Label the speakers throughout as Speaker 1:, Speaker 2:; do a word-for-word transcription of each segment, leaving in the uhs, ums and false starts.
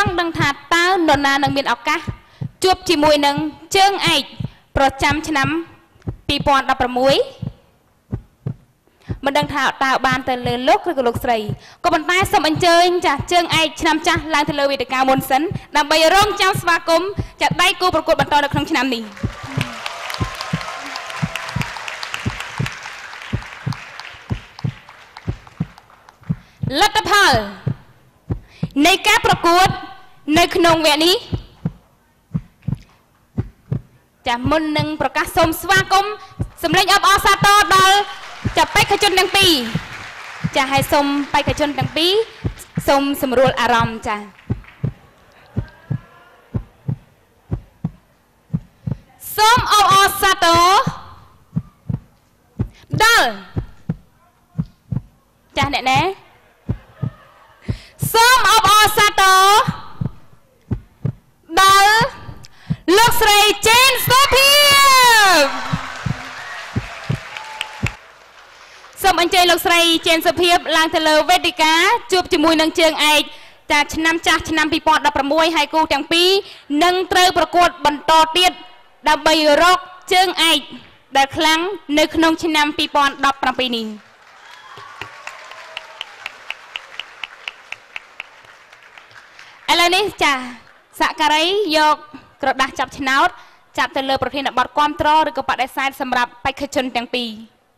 Speaker 1: ង់ដឹងថាតើនរណានឹងមានឱកាសជួបជាមួយនឹងជើងឯកប្រចាំឆ្នាំពីរពាន់ដប់ប្រាំមួយមិនដឹងថាតើបានទៅលើលោកឬក៏លោកស្រីក៏ប៉ុន្តែសូមអញ្ជើញចាស់ជើងឯកឆ្នាំចាស់ឡើងទៅលើវេទិកាមុនសិនដើម្បីរងចាំស្វាគមន៍ចាស់ដៃគូប្រកួតបន្តនៅក្នុងឆ្នាំនេះលទ្ធផលនៃការប្រកួតនៅក្នុងវគ្គនេះចាមុននឹងប្រកាសសូមស្វាគមន៍សម្លេងអបអរសាទរដល់ចាបេក្ខជនទាំងពីរចាឲ្យសូមបេក្ខជនទាំងពីរសូមសម្រួលអារម្មណ៍ចាសូមអបអរសាទរដល់ចាអ្នកណែសូមអបអរសាទរដល់លោកស្រីចេនសុភីសូមអញ្ជើញលោកស្រីចេនសុភីឡើងទៅលើវេទិកាជួបជាមួយនឹងជើងឯកចាឆ្នាំចាស់ឆ្នាំពីរពាន់ដប់ប្រាំមួយហើយគូទាំងពីរនឹងត្រូវប្រកួតបន្តទៀតដើម្បីរកជើងឯកដែលខ្លាំងនៅក្នុងឆ្នាំពីរពាន់ដប់ប្រាំពីរនេះឥឡូវនេះចាសក្ការីយកក្រដាស់ចាប់ឆ្នោតចាប់ទៅលើប្រធានបទគាំទ្រឬក៏បដិសេធសម្រាប់បេក្ខជនទាំងពីរ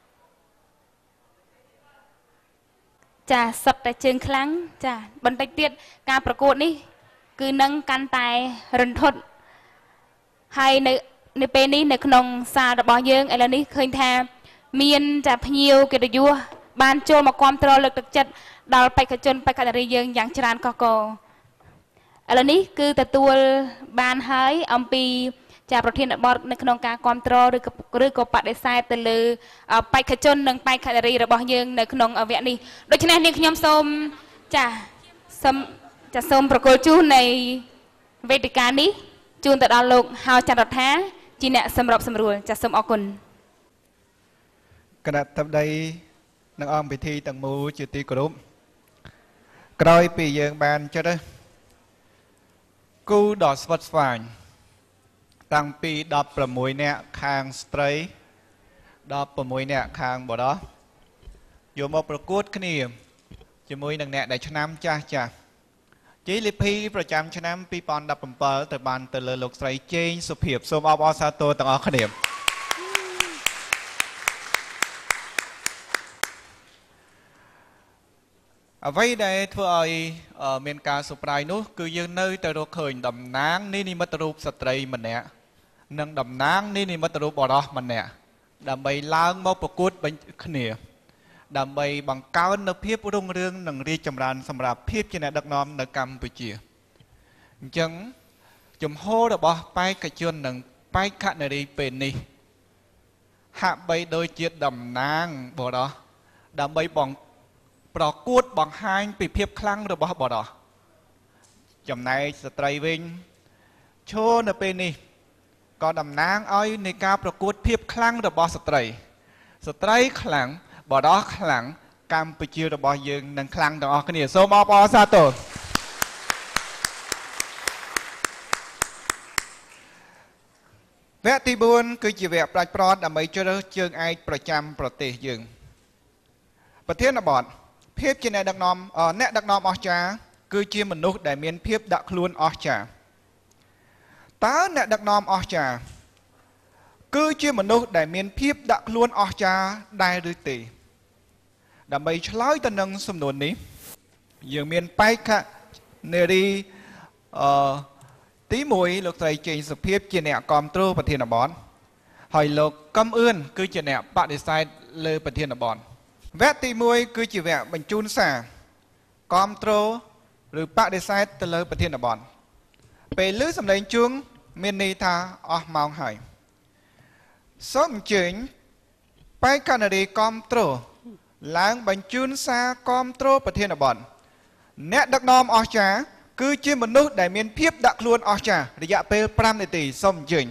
Speaker 1: ចាសុទ្ធតែជើងខ្លាំងចាបន្តិចទៀតការប្រកួតនេះគឺនឹងកាន់តែរន្ធត់ហើយនៅនៅពេលនេះនៅក្នុងសាលរបស់យើងឥឡូវនេះឃើញថាមានចាភ្ញៀវកិត្តិយសបានចូលមកគាំទ្រលើកទឹកចិត្តដល់បេក្ខជនបេក្ខនារីយើងយ៉ាងច្រើនកកកឥឡូវនេះគឺទទួលបានហើយអំពីចាប្រធានបទនៅក្នុងការគាំទ្រឬក៏ឬក៏បដិសេធទៅលើបេក្ខជននិងបេក្ខនារីរបស់យើងនៅក្នុងវគ្គនេះដូច្នេះនាងខ្ញុំសូមចាសូមចាសូមប្រគល់ជូននៃវេទិកានេះជូនទៅដល់លោកហៅចន្ទរដ្ឋាជាអ្នកសម្របសម្រួលចាសូមអរគុណ
Speaker 2: គណៈបតីនឹងអង្គពិធីទាំងមូលជាទីគោរពក្រោយពីយើងបានចុះគូដ៏ស្វិតស្វាញតាំងពីដប់ប្រាំមួយនាក់ខាងស្ត្រីដល់ប្រាំមួយនាក់ខាងបុរសយកមកប្រកួតគ្នាជាមួយនឹងអ្នកដែលឆ្នាំចាស់ចាស់ជីលីភីប្រចាំឆ្នាំពីរពាន់ដប់ប្រាំbảyទៅបានទៅលើលោកស្រីជេងសុភាពសូមអបអរសាទរទាំងអស់គ្នាអ្វីដែលធ្វើឲ្យមានការសុប្រាយនោះគឺយើងនៅតែរកឃើញតំណាងនៃនិមិត្តរូបស្ត្រីម្នាក់និងតំណាងនៃនិមិត្តរូបបុរសម្នាក់ដើម្បីឡើងមកប្រកួតគ្នាដើម្បីបង្កើននូវភាពរុងរឿងនិងរីកចម្រើនសម្រាប់ភាពជាអ្នកដឹកនាំនៅកម្ពុជាអញ្ចឹងជំហររបស់បេក្ខជននិងបេក្ខនារីពេលនេះហាក់បីដូចជាតំណាងបុរសដើម្បីបង្ប្រកួតបង្ហាញពីភាពខ្លាំងរបស់បុរសចំណែកស្ត្រីវិញឈរនៅពេលនេះក៏តំណាងឲ្យនៃការប្រកួតភាពខ្លាំងរបស់ស្ត្រីស្ត្រីខ្លាំងបុរសខ្លាំងកម្ពុជារបស់យើងនឹងខ្លាំងទាំងអស់គ្នាសូមអបអរសាទរវគ្គទីបួនគឺជាវគ្គប្រាច់ប្រត់ដើម្បីជ្រើសជើងឯកប្រចាំប្រទេសយើងប្រធានបទភាពជាអ្នកដឹកនាំអ្នកដឹកនាំអស្ចារ្យគឺជាមនុស្សដែលមានភាពដាក់ខ្លួនអស្ចារ្យតើអ្នកដឹកនាំអស្ចារ្យគឺជាមនុស្សដែលមានភាពដាក់ខ្លួនអស្ចារ្យដែរឬទេដើម្បីឆ្លើយទៅនឹងសំណួរនេះយើងមានបេក្ខនារីអឺទីមួយលោកស្រីជេងសុភាពជាអ្នកគ្រប់គ្រងប្រធានបទហើយលោកកឹមអឿនគឺជាអ្នកបដិសេធលើប្រធានបទវគ្គទីមួយគឺជាវគ្គបញ្ជូនសារគាំទ្រឬបដិសេធទៅលើប្រធានបទពេលឮសម្លេងជួងមានន័យថាអស់ម៉ោងហើយសូមអញ្ជើញបេក្ខនារីគាំទ្រឡើងបញ្ជូនសារគាំទ្រប្រធានបទអ្នកដឹកនាំអស្ចារ្យគឺជាមនុស្សដែលមានភាពដាក់ខ្លួនអស្ចារ្យរយៈពេលប្រាំនាទីសូមអញ្ជើញ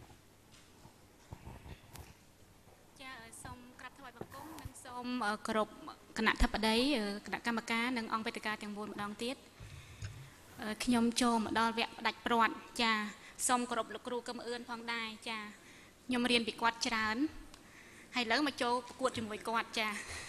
Speaker 1: សូមគោរពគណៈធិបតីគណៈកម្មការនិងអង្គវេទិកាទាំងមូលម្ដងទៀតអ
Speaker 3: ខ្ញុំចូលមកដល់វគ្គផ្ដាច់ព្រាត់ចាសូមគោរពលោកគ្រូកឹមអឿនផងដែរចាខ្ញុំរៀនពីគាត់ច្រើនហើយឥឡូវមកចូលប្រកួតជាមួយគាត់ចា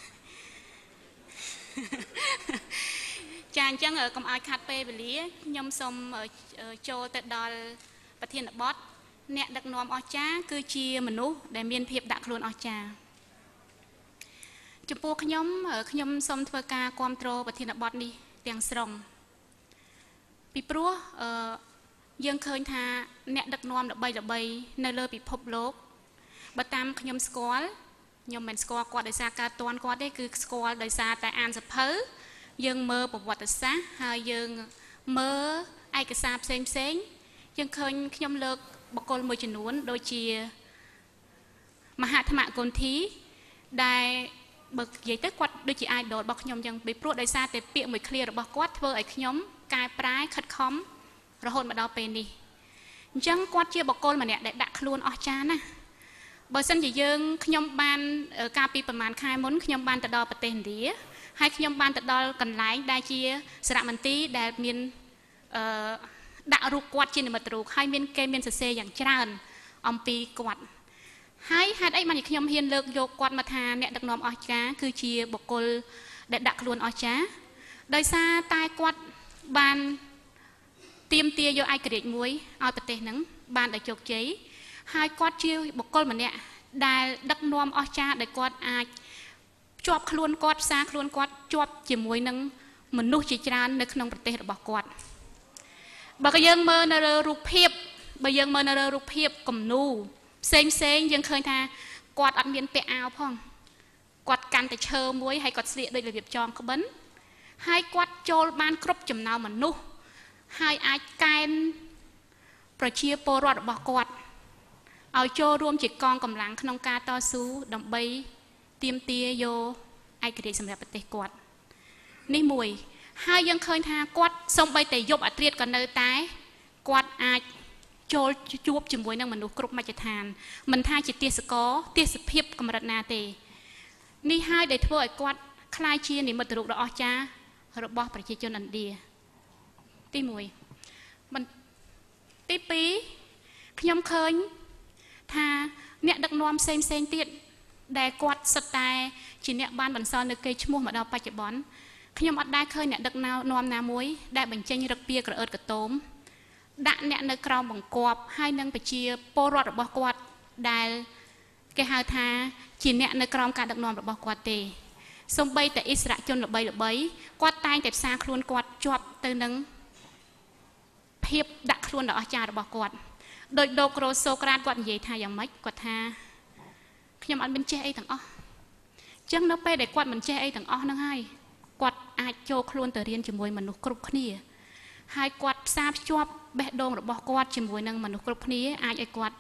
Speaker 3: ចាអញ្ចឹងកុំឲ្យខាត់ពេលវេលាខ្ញុំសូមចូលទៅដល់ប្រធានបទអ្នកដឹកនាំអស្ចារ្យគឺជាមនុស្សដែលមានភាពដាក់ខ្លួនអស្ចារ្យចំពោះខ្ញុំខ្ញុំសូមធ្វើការគ្រប់គ្រងប្រធានបទនេះទាំងស្រុងពីព្រោះយើងឃើញថាអ្នកដឹកនាំល្បីល្បីនៅលើពិភពលោកបើតាមខ្ញុំស្គាល់ខ្ញុំមិនស្គាល់គាត់ដោយសារការតន់គាត់ទេគឺស្គាល់ដោយសារតែអានសភៅយើងមើលប្រវត្តិសាស្ត្រហើយយើងមើលឯកសារផ្សេងផ្សេងយើងឃើញខ្ញុំលើកបុគ្គលមួយចំនួនដូចជាមហាថ្មកុន្ធីដែលបើនិយាយទៅគាត់ដូចជា idol របស់ខ្ញុំចឹងពីព្រោះដោយសារតែពាក្យមួយឃ្លារបស់គាត់ធ្វើឲ្យខ្ញុំកែប្រែខិតខំរហូតមកដល់ពេលនេះអញ្ចឹងគាត់ជាបុគ្គលម្នាក់ដែលដាក់ខ្លួនអស្ចារ្យណាស់បើសិនជាយើងខ្ញុំបានកាលពីប្រហែលខែមុនខ្ញុំបានទៅដល់ប្រទេសឥណ្ឌាហើយខ្ញុំបានទៅដល់កន្លែងដែលជាសារមន្ទីរដែលមានអឺដាក់រូបគាត់ជានិមិត្តរូបហើយមានគេមានសរសេរយ៉ាងច្រើនអំពីគាត់ហើយហេតុអីបានជាខ្ញុំហ៊ានលើកយកគាត់មកថាអ្នកដឹកនាំអស្ចារ្យគឺជាបុគ្គលដែលដាក់ខ្លួនអស្ចារ្យដោយសារតែគាត់បានទាមទារយកឯករាជ្យមួយឲ្យប្រទេសហ្នឹងបានដោយជោគជ័យហើយគាត់ជាបុគ្គលម្នាក់ដែលដឹកនាំអស្ចារ្យដែលគាត់អាចជាប់ខ្លួនគាត់ផ្សារខ្លួនគាត់ជាប់ជាមួយនឹងមនុស្សជាច្រើននៅក្នុងប្រទេសរបស់គាត់បើយើងមើលនៅលើរូបភាពបើយើងមើលនៅលើរូបភាពគំនូរផ្សេងផ្សេងយើងឃើញថាគាត់អត់មានពាក់អាវផងគាត់កាន់តែឈើមួយហើយគាត់ស្លៀកដូចរបៀបចងក្បិនហើយគាត់ចូលបានគ្រប់ចំណោមមនុស្សហើយអាចកែនប្រជាពលរដ្ឋរបស់គាត់ឲ្យចូលរួមជាកងកម្លាំងក្នុងការតស៊ូដើម្បីទាមទារយកឯករាជ្យសម្រាប់ប្រទេសគាត់នេះមួយហើយយើងឃើញថាគាត់សូម្បីតែយប់អាត្រៀតក៏នៅតែគាត់អាចចូលជួបជាមួយនឹងមនុស្សគ្រប់មជ្ឈដ្ឋានមិនថាជាទេសកលទេសភាពកម្រិតណាទេនេះហើយដែលធ្វើឲ្យគាត់ក្លាយជានិមិត្តរូបដ៏អស្ចារ្យរបស់ប្រជាជនឥណ្ឌាទីមួយទីពីរខ្ញុំឃើញថាអ្នកដឹកនាំផ្សេងផ្សេងទៀតដែលគាត់សុទ្ធតែជាអ្នកបានបន្សល់នៅកេរ្តិ៍ឈ្មោះមកដល់បច្ចុប្បន្នខ្ញុំអត់ដែលឃើញអ្នកដឹកនាំណាមួយដែលបញ្ចេញរឹកពីក្រអឺតកតោមដាក់អ្នកនៅក្រោមបង្គាប់ហើយនឹងប្រជាពលរដ្ឋរបស់គាត់ដែលគេហៅថាជាអ្នកនៅក្រោមការដឹកនាំរបស់គាត់ទេសូម្បីតែអិសរាជជនល្បីល្បីគាត់តែងតែផ្សារខ្លួនគាត់ជាប់ទៅនឹងភាពដាក់ខ្លួនដ៏អស្ចារ្យរបស់គាត់ដោយលោករ៉ូសូក្រាតគាត់និយាយថាយ៉ាងម៉េចគាត់ថាខ្ញុំអត់មានចេះអីទាំងអស់អញ្ចឹងនៅពេលដែលគាត់មិនចេះអីទាំងអស់ហ្នឹងហើយគាត់អាចចូលខ្លួនទៅរៀនជាមួយមនុស្សគ្រប់គ្នាហើយគាត់ផ្សារភ្ជាប់បេះដូងរបស់គាត់ជាមួយនឹងមនុស្សគ្រប់គ្នាអាចឲ្យគាត់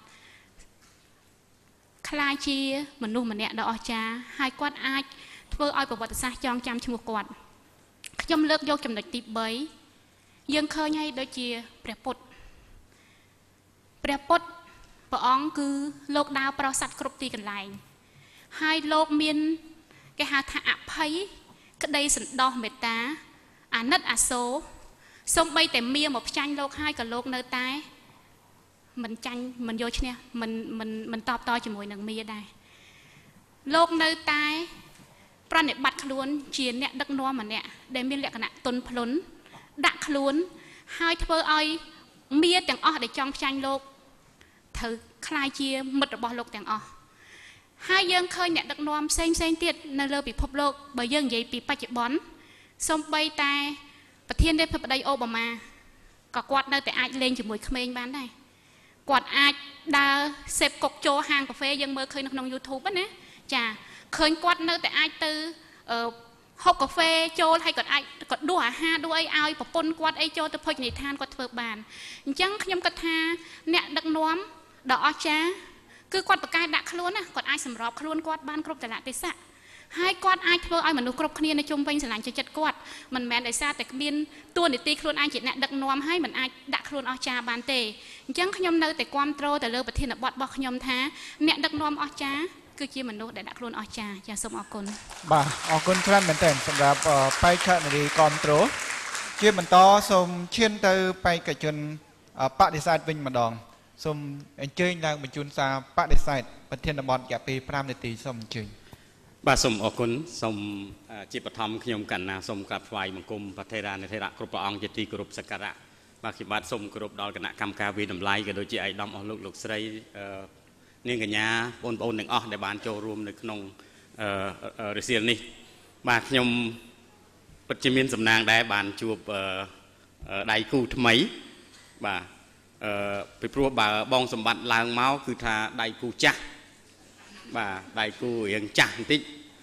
Speaker 3: ក្លាយជាមនុស្សម្នាក់ដ៏អស្ចារ្យហើយគាត់អាចធ្វើឲ្យប្រវត្តិសាស្ត្រចងចាំឈ្មោះគាត់ខ្ញុំលើកយកចំណុចទីបីយើងឃើញហើយដូចជាព្រះពុទ្ធព្រះពុទ្ធព្រះអង្គគឺលោកដើរប្រោសសត្វគ្រប់ទីកន្លែងហើយលោកមានគេហៅថាអភ័យក្តីសន្តោសមេត្តាអាណិតអាសូរសូម្បីតែមៀមកផ្ចាញ់លោកហើយក៏លោកនៅតែមិនចាញ់មិនយកឈ្នះមិនមិនមិនតបតជាមួយនឹងមៀដែរលោកនៅតែប្រណិប័តខ្លួនជាអ្នកដឹកនាំម្នាក់ដែលមានលក្ខណៈទន់ភ្លន់ដាក់ខ្លួនហើយធ្វើឲ្យមៀទាំងអស់ដែលចង់ផ្ចាញ់លោកត្រូវคล้ายជាមិត្តរបស់លោកទាំងអស់ហើយយើងឃើញអ្នកដឹកនាំផ្សេងផ្សេងទៀតនៅលើពិភពលោកបើយើងនិយាយពីបច្ចុប្បន្នសូម្បីតែប្រធានាធិបតីអូបាម៉ាក៏គាត់នៅតែអាចលេងជាមួយក្មេងបានដែរគាត់អាចដើរសេពកុកចូលហាងកាហ្វេយើងមើលឃើញនៅក្នុង YouTube ណាចាឃើញគាត់នៅតែអាចទៅហូបកាហ្វេចូលហើយគាត់អាចគាត់ដួសអាហារដួសអីឲ្យប្រពន្ធគាត់អីចូលទៅភោជនីយដ្ឋានគាត់ធ្វើបានអញ្ចឹងខ្ញុំគិតថាអ្នកដឹកនាំដ៏អស្ចារ្យគឺគាត់ប្រកែកដាក់ខ្លួនណាគាត់អាចសម្របខ្លួនគាត់បានគ្រប់តលៈទេសៈហើយគាត់អាចធ្វើឲ្យមនុស្សគ្រប់គ្នានៅជុំវិញស្រឡាញ់ចិត្តគាត់មិនមែនដោយសារតែមានតួនាទីខ្លួនឯងជាអ្នកដឹកនាំហើយមិនអាចដាក់ខ្លួនអស្ចារ្យបានទេអញ្ចឹងខ្ញុំនៅតែគ្រប់គ្រងទៅលើប្រធានបទរបស់ខ្ញុំថាអ្នកដឹកនាំអស្ចារ្យគឺជាមនុស្សដែលដាក់ខ្លួនអស្ចារ្យចាសូមអរគុណ
Speaker 2: បាទអរគុណច្រើនមែនទែនសម្រាប់បេក្ខនារីគ្រប់គ្រងជាបន្តសូមឈានទៅបេក្ខជនបដិសេធវិញម្ដងសូមអញ្ជើញឡើងបញ្ជូនសារបដិសេធប្រធានបទរយៈពេល5នាទីសូមអញ្ជើញ
Speaker 4: បាទសូមអរគុណសូមជាបឋមខ្ញុំកណ្ណាសូមក្រាបថ្វាយបង្គំប្រធេរានុធេរៈគ្រប់ព្រះអង្គជាទីគោរពសក្ការៈបាទខ្ញុំបាទសូមគោរពដល់គណៈកម្មការវិតម្លៃក៏ដូចជាឯកឧត្តមអស់លោកលោកស្រីនាងកញ្ញាបងប្អូនទាំងអស់ដែលបានចូលរួមនៅក្នុងរសៀលនេះបាទខ្ញុំពិតជាមានសំណាងដែរបានជួបដៃគូថ្មីបាទអឺពីព្រោះបើបងសម្បត្តិឡើងមកគឺថាដៃគូចាស់បាទដៃគូរៀងចាស់បន្តិច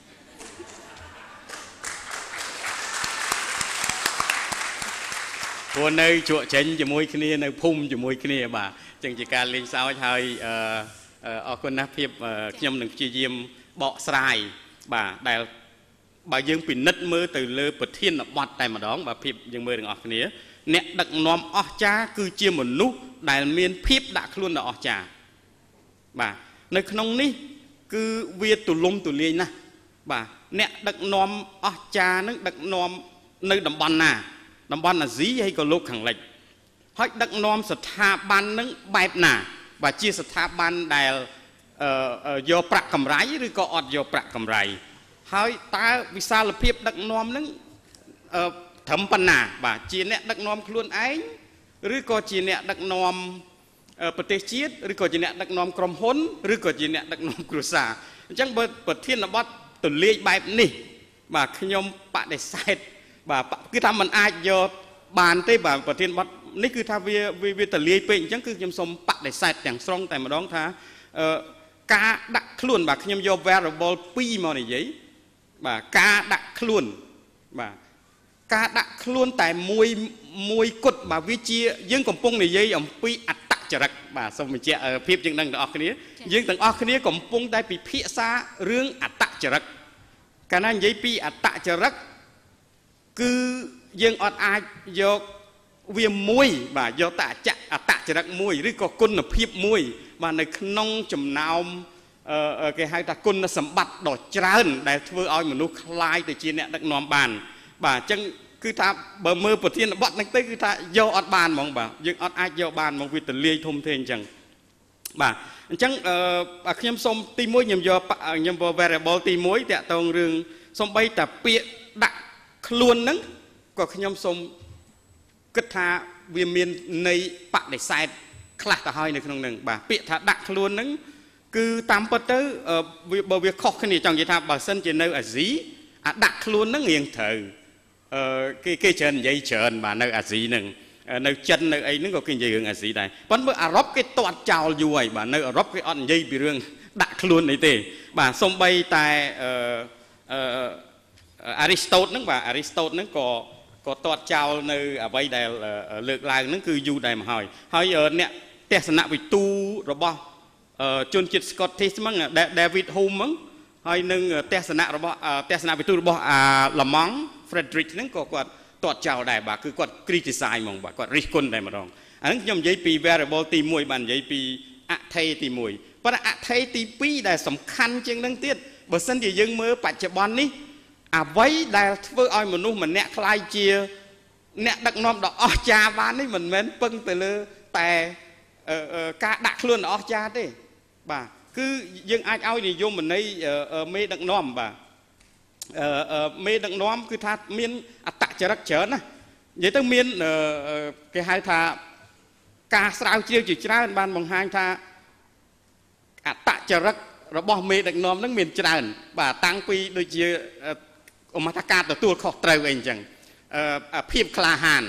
Speaker 4: ព្រោះនៅជក់ចេញជាមួយគ្នានៅភូមិជាមួយគ្នាបាទអញ្ចឹងជាការលេងសើចហើយអឺអរគុណណាស់ភាពខ្ញុំនឹងព្យាយាមបកស្រាយបាទដែលបើយើងពិនិត្យមើលទៅលើប្រធានបទតែម្ដងបាទភាពយើងមើលទាំងអស់គ្នាអ្នកដឹកនាំអស្ចារ្យគឺជាមនុស្សដែលមានភាពដាក់ខ្លួនដ៏អស្ចារ្យបាទនៅក្នុងនេះគឺវាទូលំទូលាយណាស់បាទអ្នកដឹកនាំអស្ចារ្យនឹងដឹកនាំនៅតំបន់ណាតំបន់អាស៊ីហើយក៏លោកខាងលិចហើយដឹកនាំស្ថាប័ននឹងបែបណាបាទជាស្ថាប័នដែលយកប្រាក់កម្រៃឬក៏អត់យកប្រាក់កម្រៃហើយតើវិសាលភាពដឹកនាំនឹងត្រឹមប៉ុណ្ណាបាទជាអ្នកដឹកនាំខ្លួនឯងឬក៏ជាអ្នកដឹកនាំប្រទេសជាតិឬក៏ជាអ្នកដឹកនាំក្រុមហ៊ុនឬក៏ជាអ្នកដឹកនាំគ្រួសារអញ្ចឹងបើប្រធានបទទលាយបែបនេះបាទខ្ញុំបដិសេធបាទគឺថាมันអាចយកបានទេបាទប្រធានបទនេះគឺថាវាវាទលាយពេកអញ្ចឹងគឺខ្ញុំសូមបដិសេធទាំងស្រុងតែម្ដងថាការដាក់ខ្លួនបាទខ្ញុំយក variable ពីរមកនិយាយបាទការដាក់ខ្លួនបាទការដាក់ខ្លួនតែមួយមួយគត់បាទវាជាយើងកំពុងនិយាយអំពីអត្តចរិតបាទសូមបញ្ជាក់ភាពយើងដឹងទាំងអស់គ្នាយើងទាំងអស់គ្នាកំពុងតែពិភាក្សារឿងអត្តចរិតកាលណានិយាយពីអត្តចរិតគឺយើងអត់អាចយកវាមួយបាទយកតែអត្តចរិតមួយឬក៏គុណភាពមួយបាទនៅក្នុងចំណោមគេហៅថាគុណសម្បត្តិដ៏ច្រើនដែលធ្វើឲ្យមនុស្សคล้ายទៅជាអ្នកដឹកនាំបានបាទអញ្ចឹងគឺថាបើមើលប្រធានបទហ្នឹងទៅគឺថាយកអត់បានហ្មងបាទយើងអត់អាចយកបានហ្មងវាទលាយធំធេងអញ្ចឹងបាទអញ្ចឹងអឺខ្ញុំសូមទីមួយខ្ញុំយកខ្ញុំយក variable ទីមួយតាក់ទងរឿងសំបីតាពាក្យដាក់ខ្លួនហ្នឹងក៏ខ្ញុំសូមគិតថាវាមានន័យបដិសេធខ្លះទៅហើយនៅក្នុងហ្នឹងបាទពាក្យថាដាក់ខ្លួនហ្នឹងគឺតាមពិតទៅបើវាខុសគ្នាចង់និយាយថាបើសិនជានៅអាស៊ីអាដាក់ខ្លួនហ្នឹងរៀងត្រូវអឺគេគេច្រើននិយាយច្រើនបាទនៅអាស៊ីហ្នឹងនៅចិននៅអីហ្នឹងក៏គេនិយាយរឿងអាស៊ីដែរប៉ុន្តែអារ៉ុបគេទាត់ចោលយូរហើយបាទនៅអឺរ៉ុបគេអត់និយាយពីរឿងដាក់ខ្លួនអីទេបាទសំបីតែអឺអឺអារីស្តូតហ្នឹងបាទអារីស្តូតហ្នឹងក៏ក៏ទាត់ចោលនៅអ្វីដែលលើកឡើងហ្នឹងគឺយូរដែរមកហើយហើយអ្នកទស្សនវិទូរបស់ជនជាតិ Scottish ហ្នឹង David Hume ហ្នឹងហើយនឹងទស្សនៈរបស់ទស្សនវិទូរបស់អាឡម៉ង់ Frederick ហ្នឹងក៏គាត់ទាត់ចោលដែរបាទគឺគាត់ criticize ហ្មងបាទគាត់រិះគន់តែម្ដងអាហ្នឹងខ្ញុំនិយាយពី variable ទីមួយបាទនិយាយពីអថេទីមួយប៉ុន្តែអថេទីពីរដែលសំខាន់ជាងហ្នឹងទៀតបើសិនជាយើងមើលបច្ចុប្បន្ននេះអ្វីដែលធ្វើឲ្យមនុស្សម្នាក់ខ្លាយជាអ្នកដឹកនាំដ៏អស្ចារ្យបាននេះមិនមែនពឹងទៅលើតែការដាក់ខ្លួនដ៏អស្ចារ្យទេបាទគឺយើងអាចឲ្យនិយមន័យមេដឹកនាំបាទមេដឹកនាំគឺថាមានអត្តចរិតច្រើនណានិយាយទៅមានគេហៅថាការស្រាវជ្រាវជាច្រើនបានបង្ហាញថាអត្តចរិតរបស់មេដឹកនាំហ្នឹងមានច្រើនបាទតាំងពីដូចជាអមតការទទួលខុសត្រូវអីអញ្ចឹងភាពក្លាហាន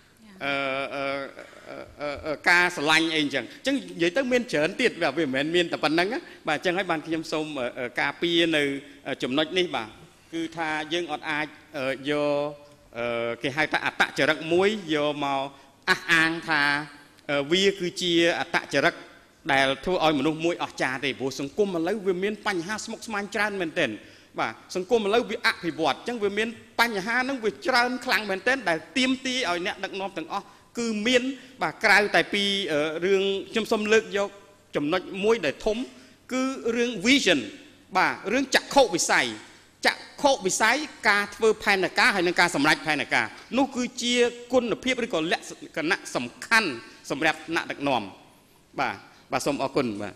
Speaker 4: ការស្រឡាញ់អីអញ្ចឹងអញ្ចឹងនិយាយទៅមានច្រើនទៀតវាមិនមែនមានតែប៉ុណ្្នឹងបាទអញ្ចឹងហើយបានខ្ញុំសូមការពារនៅចំណុចនេះបាទគឺថាយើងអត់អាចយកគេហៅថាអត្តចរិតមួយយកមកអះអាងថាវាគឺជាអត្តចរិតដែលធ្វើឲ្យមនុស្សមួយអស្ចារ្យទេព្រោះសង្គមឥឡូវវាមានបញ្ហាស្មុគស្មាញច្រើនមែនទែនបាទសង្គមឥឡូវវាអភិវឌ្ឍអញ្ចឹងវាមានបញ្ហាហ្នឹងវាច្រើនខ្លាំងមែនទែនដែលទាមទារឲ្យអ្នកដឹកនាំទាំងអស់គឺមានបាទក្រៅតែពីរឿងខ្ញុំសូមលើកយកចំណុចមួយដែលធំគឺរឿង vision បាទរឿងចក្ខុវិស័យចក្ខខុសវិស័យការធ្វើផែនការហើយនឹងការសម្រេចផែនការនោះគឺជាគុណភាពឬក៏លក្ខណៈសំខាន់សម្រាប់ថ្នាក់ដឹកនាំបាទបាទសូមអរគុណបាទ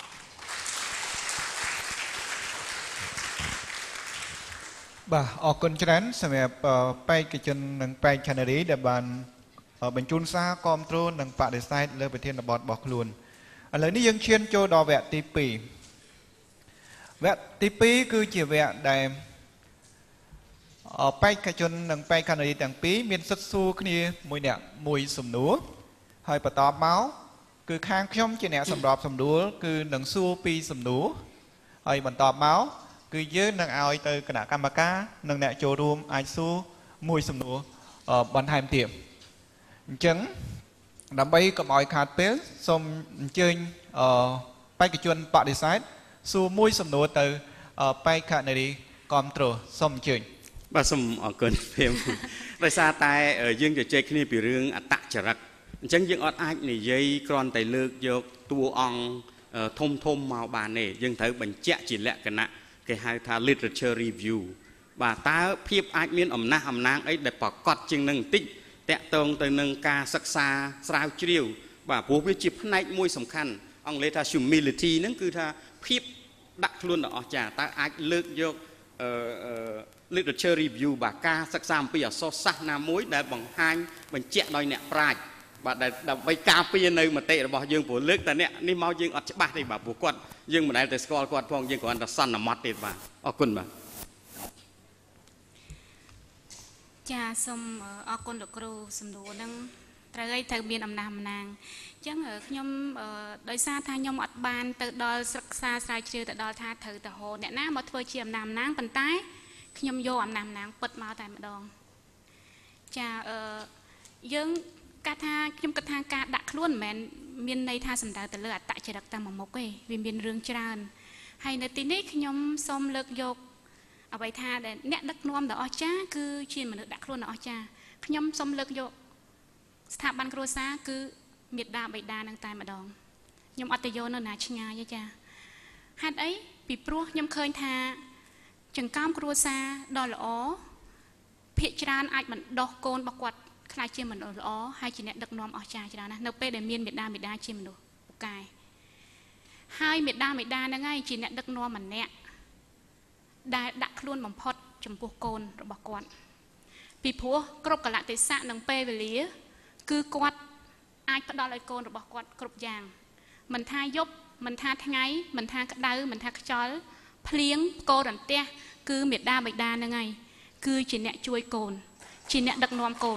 Speaker 2: បាទអរគុណច្រើនសម្រាប់បេក្ខជននិងបេក្ខនារីដែលបានបញ្ជូនសារគាំទ្រនិងបដិសេធលើប្រធានបទរបស់ខ្លួនឥឡូវនេះយើងឈានចូលដល់វគ្គទីពីរវគ្គទីពីរគឺជាវគ្គដែលបេក្ខជននិងបេក្ខនារីទាំងពីរមានសិទ្ធិសួរគ្នាមួយអ្នកមួយសំណួរហើយបន្តមកគឺខាងខ្ញុំជាអ្នកសម្របសម្រួលគឺនឹងសួរពីរសំណួរហើយបន្តមកគឺយើងនឹងឲ្យទៅគណៈកម្មការនិងអ្នកចូលរួមអាចសួរមួយសំណួរបន្ថែមទៀតអញ្ចឹងដើម្បីកុំឲ្យខាតពេលសូមអញ្ជើញបេក្ខជនបដិសេធសួរមួយសំណួរទៅបេក្ខនារីគាំទ្រសូមអញ្ជើញ
Speaker 4: បាទសូមអរគុណភីមដោយសារតែយើងជជែកគ្នាពីរឿងអត្តចរិតអញ្ចឹងយើងអត់អាចនិយាយគ្រាន់តែលើកយកតួអង្គធំធំមកបានទេយើងត្រូវបញ្ជាក់ជាលក្ខណៈគេហៅថា literature review បាទតើភាពអាចមានអំណះអំណាងអីដែលប្រកបជាងនឹងបន្តិចតាក់ទងទៅនឹងការសិក្សាស្រាវជ្រាវបាទព្រោះវាជាផ្នែកមួយសំខាន់អង់គ្លេសថា humility ហ្នឹងគឺថាភាពដាក់ខ្លួនដ៏អស្ចារ្យតើអាចលើកយកអឺ literature review បាទការសិក្សាអំពីអក្សរសាស្ត្រណាមួយដែលបង្ហាញបញ្ជាក់ដោយអ្នកប្រាជ្ញបាទដើម្បីការពារនៅមតិរបស់យើងព្រោះលើកតែអ្នកនេះមកយើងអត់ច្បាស់ទេបាទព្រោះគាត់យើងមិនដែលទៅស្គាល់គាត់ផងយើងគ្រាន់តែសន្មតទេបាទអរគុណបាទ
Speaker 3: ចាសូមអរគុណលោកគ្រូសំណួរហ្នឹងត្រូវឲ្យត្រូវមានអំណះអំណាងអញ្ចឹងខ្ញុំដោយសារថាខ្ញុំអត់បានទៅដល់សិក្សាស្រាវជ្រាវទៅដល់ថាត្រូវទៅហៅអ្នកណាមកធ្វើជាអំណះអំណាងប៉ុន្តែខ្ញុំយកអំណះអំណាងពិតមកតែម្ដងចាអឺយើងកាត់ថាខ្ញុំគិតថាការដាក់ខ្លួនមិនមែនមានន័យថាសំដៅទៅលើអត្តចរិតតែមួយមុខទេវាមានរឿងច្រើនហើយនៅទីនេះខ្ញុំសូមលើកយកអ្វីថាដែលអ្នកដឹកនាំដ៏អស្ចារ្យគឺជាមនុស្សដាក់ខ្លួនដ៏អស្ចារ្យខ្ញុំសូមលើកយកស្ថាប័នគ្រួសារគឺមេដាបិតានឹងតែម្ដងខ្ញុំអត់ទៅយកនៅណាឆ្ងាយទេចាហេតុអីពីព្រោះខ្ញុំឃើញថាចង្កើមគ្រួសារដ៏ល្អភាគច្រើនអាចបណ្ដុះកូនរបស់គាត់ខ្លាចជាមនុស្សល្អហើយជាអ្នកដឹកនាំអស្ចារ្យច្រើនណាស់នៅពេលដែលមានមេដាបិតាជាមនុស្សពូកែហើយមេដាបិតាហ្នឹងហើយជាអ្នកដឹកនាំម្នាក់ដែលដាក់ខ្លួនបំផុតចំពោះកូនរបស់គាត់ពីព្រោះគ្រប់កលៈទេសៈនិងពេលវេលាគឺគាត់អាចផ្ដល់ឲ្យកូនរបស់គាត់គ្រប់យ៉ាងមិនថាយប់មិនថាថ្ងៃមិនថាក្តៅមិនថាខ្យល់ភ្លៀងកូររន្ទះគឺមេដាបិតាហ្នឹងហើយគឺជាអ្នកជួយកូនជាអ្នកដឹកនាំកូន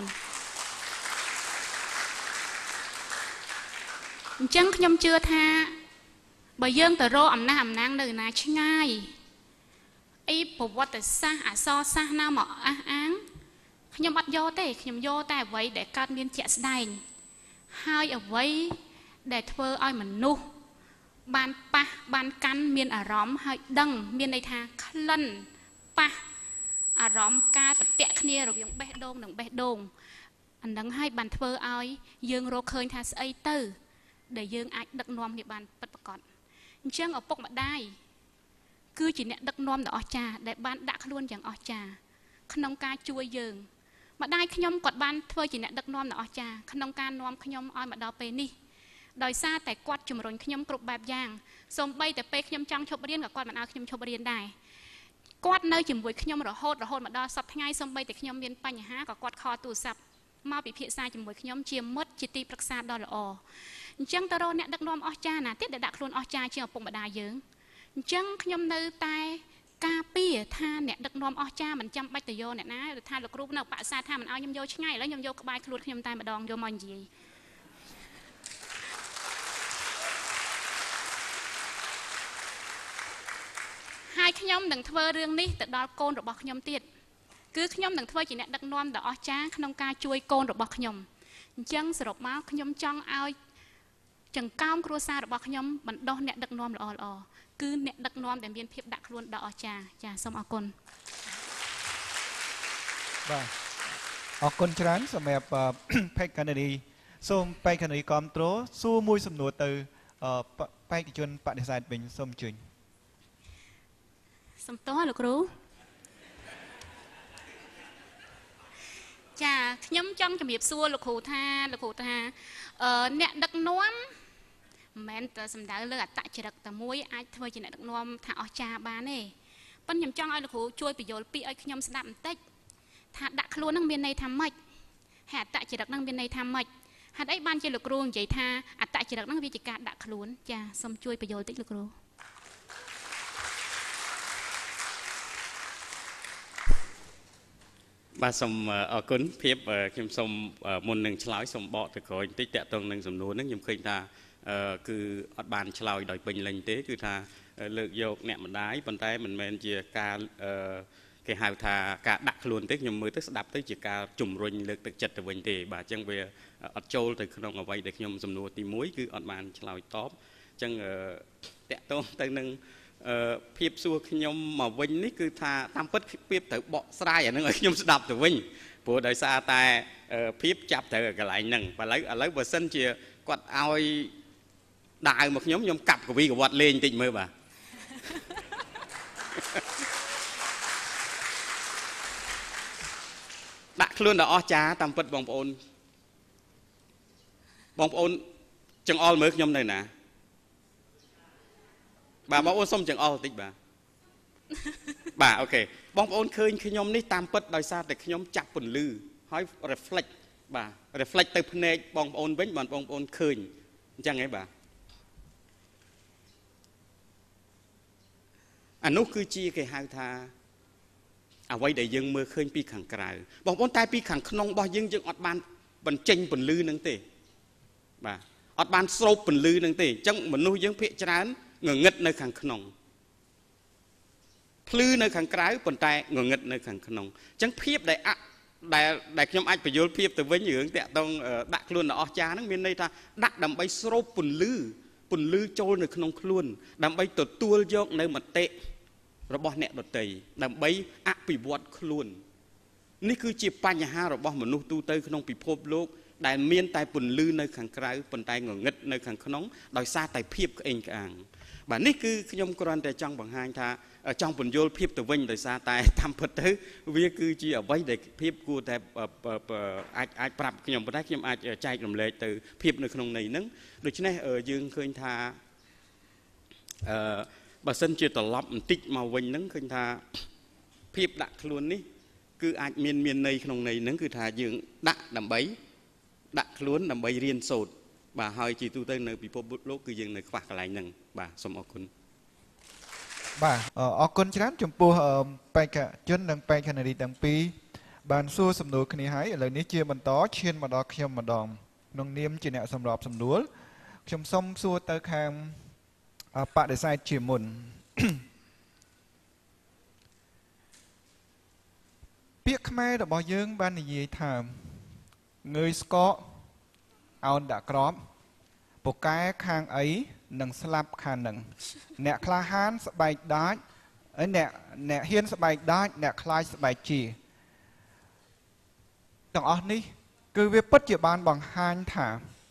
Speaker 3: អញ្ចឹងខ្ញុំជឿថាបើយើងទៅរកអំណះអំណាងនៅណាឆ្ងាយអីប្រវត្តិសាស្ត្រអក្សរសាស្ត្រណាមកអះអាងខ្ញុំអត់យកទេខ្ញុំយកតែអ្វីដែលកើតមានជាក់ស្ដែងហើយអ្វីដែលធ្វើឲ្យមនុស្សបានប៉ះបានកាន់មានអារម្មណ៍ហើយដឹងមានន័យថាក្លិនប៉ះអារម្មណ៍ការប្រតិគ្នារវាងបេះដូងនិងបេះដូងអានឹងហើយបានធ្វើឲ្យយើងរកឃើញថាស្អីទៅដែលយើងអាចដឹកនាំគ្នាបានពិតប្រាកដអញ្ចឹងឪពុកម្ដាយគឺជាអ្នកដឹកនាំដ៏អស្ចារ្យដែលបានដាក់ខ្លួនយ៉ាងអស្ចារ្យក្នុងការជួយយើងម្ដាយខ្ញុំគាត់បានធ្វើជាអ្នកដឹកនាំដ៏អស្ចារ្យក្នុងការនាំខ្ញុំឲ្យមកដល់ពេលនេះដោយសារតែគាត់ជំរុញខ្ញុំគ្រប់បែបយ៉ាងសូម្បីតែពេលខ្ញុំចង់ឈប់រៀនក៏គាត់មិនឲ្យខ្ញុំឈប់រៀនដែរគាត់នៅជាមួយខ្ញុំរហូតរហូតមកដល់សប្តាហ៍ថ្ងៃសូម្បីតែខ្ញុំមានបញ្ហាក៏គាត់ខលទូរស័ព្ទមកពិភាក្សាជាមួយខ្ញុំជាមិត្តជាទីប្រឹក្សាដ៏ល្អអញ្ចឹងតើរកអ្នកដឹកនាំអស្ចារ្យណាទៀតដែលដាក់ខ្លួនអស្ចារ្យជាងឪពុកម្ដាយយើងអញ្ចឹងខ្ញុំនៅតែការពារថាអ្នកដឹកនាំអស្ចារ្យមិនចាំបាច់ទៅយកអ្នកណាថាលោកគ្រូនៅបក្សាថាមិនឲ្យខ្ញុំយកឆ្ងាយឥឡូវខ្ញុំយកក្បែរខ្លួនខ្ញុំតែម្ដងយកមកនិយាយហើយខ្ញុំនឹងធ្វើរឿងនេះទៅដល់កូនរបស់ខ្ញុំទៀតគឺខ្ញុំនឹងធ្វើជាអ្នកដឹកនាំដ៏អស្ចារ្យក្នុងការជួយកូនរបស់ខ្ញុំអញ្ចឹងសរុបមកខ្ញុំចង់ឲ្យចង្កើមគ្រួសាររបស់ខ្ញុំបណ្ដុះអ្នកដឹកនាំល្អល្អគឺអ្នកដឹកនាំដែលមានភាពដាក់ខ្លួនដ៏អស្ចារ្យចាសូមអរគុណ
Speaker 2: បាទអរគុណច្រើនសម្រាប់បេក្ខនារីសូមបេក្ខនារីគាំទ្រសួរមួយសំណួរទៅបេក្ខជនបដិសេធវិញសូមអញ្ជើញ
Speaker 3: សំទោសលោកគ្រូចាខ្ញុំចង់ជំរាបសួរលោកគ្រូថាលោកគ្រូថាអឺអ្នកដឹកនាំមិនមែនតែសំដៅលើអត្តចរិតតែមួយអាចធ្វើជាអ្នកដឹកនាំថាអស្ចារ្យបានទេប៉ុន្តែខ្ញុំចង់ឲ្យលោកគ្រូជួយបញ្យល់ពាក្យឲ្យខ្ញុំស្ដាប់បន្តិចថាដាក់ខ្លួននឹងមានន័យថាម៉េចហើយអត្តចរិតនឹងមានន័យថាម៉េចហេតុអីបានជាលោកគ្រូនិយាយថាអត្តចរិតនឹងវាជាការដាក់ខ្លួនចាសូមជួយបញ្យល់តិចលោកគ្រូ
Speaker 4: បាទសូមអរគុណភាពខ្ញុំសូមមុននឹងឆ្លើយសូមបកទៅក្រោយបន្តិចតាក់ទងនឹងសំណួរហ្នឹងខ្ញុំឃើញថាគឺអត់បានឆ្លើយដោយពេញលេញទេគឺថាលើកយកអ្នកម្ដាយប៉ុន្តែមិនមែនជាការគេហៅថាការដាក់ខ្លួនទេខ្ញុំមើលទៅស្ដាប់ទៅជាការជំរុញលើកទឹកចិត្តទៅវិញទេបាទអញ្ចឹងវាអត់ចូលទៅក្នុងអ្វីដែលខ្ញុំសំណួរទីមួយគឺអត់បានឆ្លើយតបអញ្ចឹងតាក់ទងទៅនឹងភាពសួរខ្ញុំមកវិញនេះគឺថាតាមពិតភាពត្រូវបកស្រាយអានឹងឲ្យខ្ញុំស្ដាប់ទៅវិញព្រោះដោយសារតែភាពចាប់ទៅកន្លែងហ្នឹងឥឡូវឥឡូវបើសិនជាគាត់ឲ្យដាវមកខ្ញុំខ្ញុំកាប់កវីកវត្តលេងតិចមើលបាទដាក់ខ្លួនដល់អស្ចារ្យតាមពិតបងប្អូនបងប្អូនចង្អុលមើលខ្ញុំនៅណាបាទបងប្អូនសុំចង្អុលតិចបាទបាទអូខេបងប្អូនឃើញខ្ញុំនេះតាមពិតដោយសារតែខ្ញុំចាប់ពន្លឺហើយ reflect បាទ reflect ទៅភ្នែកបងប្អូនវិញបងប្អូនឃើញអញ្ចឹងហ៎បាទអានោះគឺជាគេហៅថាអ្វីដែលយើងមើលឃើញពីខាងក្រៅបងប្អូនតែពីខាងក្នុងរបស់យើងយើងអត់បានបញ្ចេញពន្លឺនឹងទេបាទអត់បានស្រូបពន្លឺនឹងទេអញ្ចឹងមនុស្សយើងភាគច្រើនងងឹតនៅខាងក្នុងភ្លឺនៅខាងក្រៅប៉ុន្តែងងឹតនៅខាងក្នុងអញ្ចឹងភាពដែលដែលដែលខ្ញុំអាចបញ្យល់ភាពទៅវិញរឿងតាក់ទងដាក់ខ្លួនដល់អស្ចារ្យហ្នឹងមានន័យថាដាក់ដើម្បីស្រូបពន្លឺពន្លឺចូលនៅក្នុងខ្លួនដើម្បីទទួលយកនៅមតិរបស់អ្នកដទៃដើម្បីអភិវឌ្ឍខ្លួននេះគឺជាបញ្ហារបស់មនុស្សទូទៅក្នុងពិភពលោកដែលមានតែពន្លឺនៅខាងក្រៅប៉ុន្តែងងឹតនៅខាងក្នុងដោយសារតែភាពក្អេងក្អាងបាទនេះគឺខ្ញុំគ្រាន់តែចង់បង្ហាញថាចង់ពន្យល់ភាពទៅវិញដោយសារតែតាមពិតទៅវាគឺជាអ្វីដែលភាពគួរតែអាចអាចប្រាប់ខ្ញុំប៉ុន្តែខ្ញុំអាចចែករំលែកទៅភាពនៅក្នុងន័យហ្នឹងដូច្នេះយើងឃើញថាអឺបើសិនជាត្រឡប់បន្តិចមកវិញហ្នឹងឃើញថាភាពដាក់ខ្លួននេះគឺអាចមានមានន័យក្នុងន័យហ្នឹងគឺថាយើងដាក់ដើម្បីដាក់ខ្លួនដើម្បីរៀនសូត្របាទហើយជាទូទៅនៅពិភពលោកគឺយើងនៅខ្វះកន្លែងហ្នឹងបាទសូមអរគុណ
Speaker 2: បាទអរគុណច្រើនចំពោះបេក្ខជននិងបេក្ខនារីទាំងពីរបានសួរសំណួរគ្នាហើយឥឡូវនេះជាបន្តឈានមកដល់ខ្ញុំម្ដងក្នុងនាមជាអ្នកសម្របសម្រួលខ្ញុំសូមសួរទៅខាងបដិសេធជាមុនពាក្យខ្មែររបស់យើងបាននិយាយថាងើយស្កកអោនដាក់ក្របពូកែខាងអីនឹងស្លាប់ខាងនឹងអ្នកក្លាហានស្បែកដាច់ហើយអ្នកអ្នកហ៊ានស្បែកដាច់អ្នកខ្លាចស្បែកជាទាំងអស់នេះគឺវាពិតជាបានបង្ហាញថា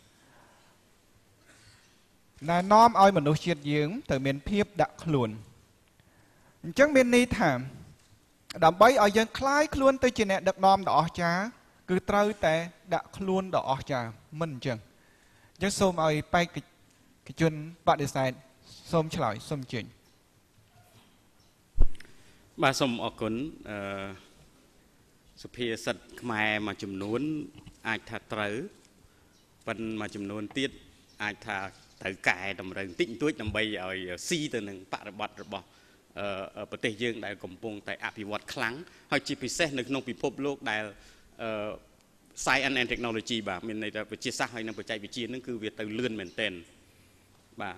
Speaker 2: ណែនាំឲ្យមនុស្សជាតិយើងទៅមានភាពដាក់ខ្លួនអញ្ចឹងមានន័យថាដើម្បីឲ្យយើងคล้ายខ្លួនទៅជាអ្នកដឹកនាំដ៏អស្ចារ្យគឺត្រូវតែដាក់ខ្លួនដ៏អស្ចារ្យមិនអញ្ចឹងអញ្ចឹងសូមឲ្យបេក្ខជនបដិសេធសូមឆ្លើយសូមជើញ
Speaker 4: បាទសូមអរគុណអឺសុភាសិតខ្មែរមួយចំនួនអាចថាត្រូវប៉ុន្តែមួយចំនួនទៀតអាចថាត្រូវកែតម្រូវបន្តិចបន្តួចដើម្បីឲ្យស៊ីទៅនឹងបរិបទរបស់ប្រទេសយើងដែលកំពុងតែអភិវឌ្ឍខ្លាំងហើយជាពិសេសនៅក្នុងពិភពលោកដែល Science and Technology បាទមានន័យថាវិទ្យាសាស្ត្រហើយនិងបច្ចេកវិទ្យានឹងគឺវាទៅលឿនមែនទែនបាទអ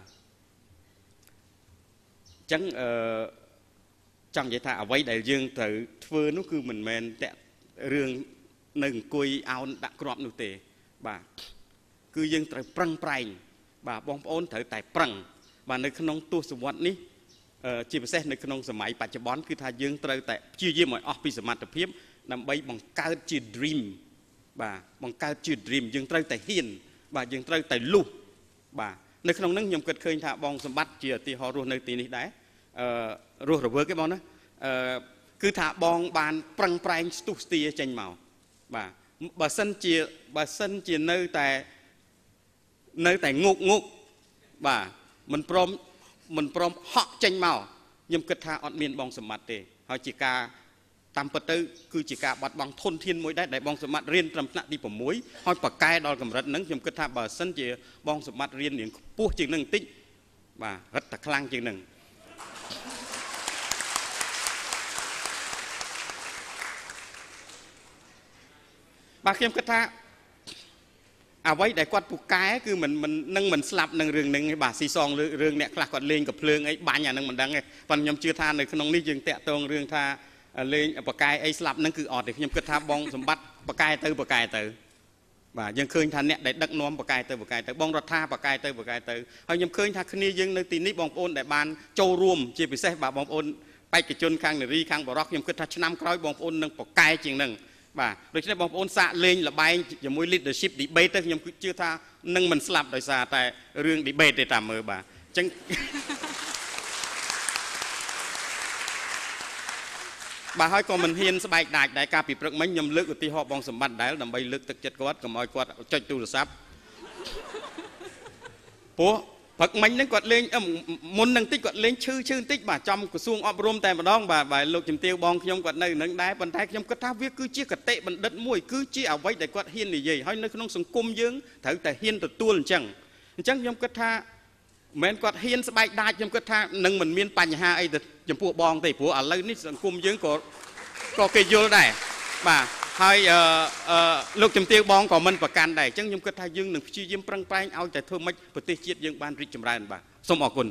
Speaker 4: ញ្ចឹងអឺចង់និយាយថាអ្វីដែលយើងត្រូវធ្វើនោះគឺមិនមែនតែរឿងនៅអង្គុយអោនដាក់គ្រាប់នោះទេបាទគឺយើងត្រូវប្រឹងប្រែងបាទបងប្អូនត្រូវតែប្រឹងបាទនៅក្នុងទស្សវត្សនេះជាពិសេសនៅក្នុងសម័យបច្ចុប្បន្នគឺថាយើងត្រូវតែព្យាយាមឲ្យអស់ពីសមត្ថភាពដើម្បីបង្កើតជា dream បាទបង្កើតជា dream យើងត្រូវតែហ៊ានបាទយើងត្រូវតែលុះបាទនៅក្នុងហ្នឹងខ្ញុំគិតឃើញថាបងសម្បត្តិជាឧទាហរណ៍រស់នៅទីនេះដែរអឺរស់រវើកទេបងណាអឺគឺថាបងបានប្រឹងប្រែងស្ទុះស្ទាចេញមកបាទបើសិនជាបើសិនជានៅតែនៅតែងុកងុកបាទមិនព្រមមិនព្រមហក់ចេញមកខ្ញុំគិតថាអត់មានបងសម្បត្តិទេហើយជាការតាមពិតទៅគឺជាការបាត់បង់ធនធានមួយដែរដែលបងសម្បត្តិរៀនត្រឹមថ្នាក់ទី6ហើយប៉ាកែដល់កម្រិតហ្នឹងខ្ញុំគិតថាបើសិនជាបងសម្បត្តិរៀនរៀនខ្ពស់ជាងនឹងបន្តិចបាទរឹតតែខ្លាំងជាងនឹងបាទខ្ញុំគិតថាអ្វីដែលគាត់ពូកែគឺមិនមិននឹងមិនស្លាប់នឹងរឿងហ្នឹងទេបាទស៊ីសងរឿងអ្នកខ្លះគាត់លេងកំភ្លើងអីបាញ់អានឹងមិនដឹងទេប៉ុន្តែខ្ញុំជឿថានៅក្នុងនេះយើងតាក់ទងរឿងថាលេងបកែអីស្លាប់ហ្នឹងគឺអត់ទេខ្ញុំគិតថាបងសម្បត្តិបកែទៅបកែទៅបាទយើងឃើញថាអ្នកដែលដឹកនាំបកែទៅបកែទៅបងរដ្ឋាបកែទៅបកែទៅហើយខ្ញុំឃើញថាគ្នាយើងនៅទីនេះបងប្អូនដែលបានចូលរួមជាពិសេសបាទបងប្អូនបេក្ខជនខាងនារីខាងបរិសុទ្ធខ្ញុំគិតថាឆ្នាំក្រោយបងប្អូននឹងបកែជាងហ្នឹងបាទដូច្នេះបងប្អូនសាកលេងលបែងជាមួយ leadership debate ទៅខ្ញុំជឿថានឹងមិនស្លាប់ដោយសារតែរឿង debate ទេតាមមើលបាទអញ្ចឹងបាទហើយក៏មិនហ៊ានស្បែកដាច់ដែរការពីព្រឹកមិញខ្ញុំលើកឧទាហរណ៍បងសម្បត្តិដែរដើម្បីលើកទឹកចិត្តគាត់កុំឲ្យគាត់ចុចទូរស័ព្ទព្រោះព្រឹកមិញហ្នឹងគាត់លេងមុននឹងតិចគាត់លេងឈឺឈឺបន្តិចបាទចំក្រសួងអប់រំតែម្ដងបាទបាទលោកជំទាវបងខ្ញុំគាត់នៅនឹងដែរប៉ុន្តែខ្ញុំគិតថាវាគឺជាគតិបណ្ឌិតមួយគឺជាអ្វីដែលគាត់ហ៊ាននិយាយហើយនៅក្នុងសង្គមយើងត្រូវតែហ៊ានទទួលអញ្ចឹងអញ្ចឹងខ្ញុំគិតថាមិនមែនគាត់ហ៊ានស្បែកដាច់ខ្ញុំគិតថានឹងមិនមានបញ្ហាអីទៅចំពោះបងទេព្រោះឥឡូវនេះសង្គមយើងក៏ក៏គេយល់ដែរបាទហើយអឺអឺលោកជំទាវបងក៏មិនប្រកាន់ដែរអញ្ចឹងខ្ញុំគិតថាយើងនឹងព្យាយាមប្រឹងប្រែងឲ្យតែធ្វើម៉េចប្រទេសជាតិយើងបានរីកចម្រើនបាទសូមអរគុណ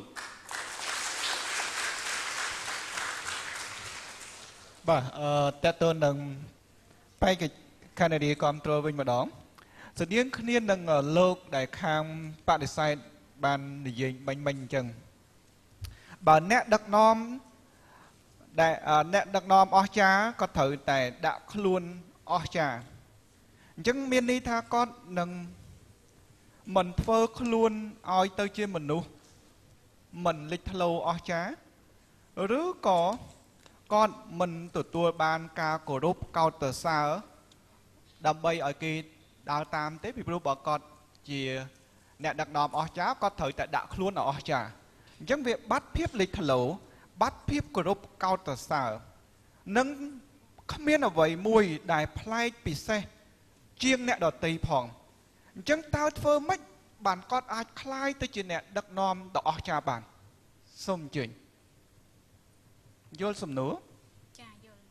Speaker 2: បាទអឺតើតើនឹងបេក្ខខនារីគ្រប់គ្រងវិញម្ដងស្តៀងគ្នានឹងលោកដែលខាងបដិសេធបាននិយាយបាញ់មិញអញ្ចឹងបើអ្នកដឹកនាំដែលអ្នកដឹកនាំអស្ចារ្យក៏ត្រូវតែដាក់ខ្លួនអស្ចារ្យអញ្ចឹងមានន័យថាគាត់នឹងមិនធ្វើខ្លួនឲ្យទៅជាមនុស្សមិនលេចធ្លោអស្ចារ្យឬក៏គាត់មិនទទួលបានការគោរពកោតសរសើរដើម្បីឲ្យគេដើរតាមទេពីព្រោះបើគាត់ជាអ្នកដឹកនាំអស្ចារ្យគាត់ត្រូវតែដាក់ខ្លួនឲ្យអស្ចារ្យអញ្ចឹងវាបាត់ភាពលេចធ្លោបាត់ភាពគោរពកោតសរសើរនិងគ្មានអ្វីមួយដែលប្លែកពិសេសជាងអ្នកដទៃផងអញ្ចឹងតើធ្វើម៉េចបានគាត់អាចคล้ายទៅជាអ្នកដឹកនាំដ៏អស្ចារ្យបានសូមអញ្ជើញយល់សំណួរ
Speaker 3: ចាយល់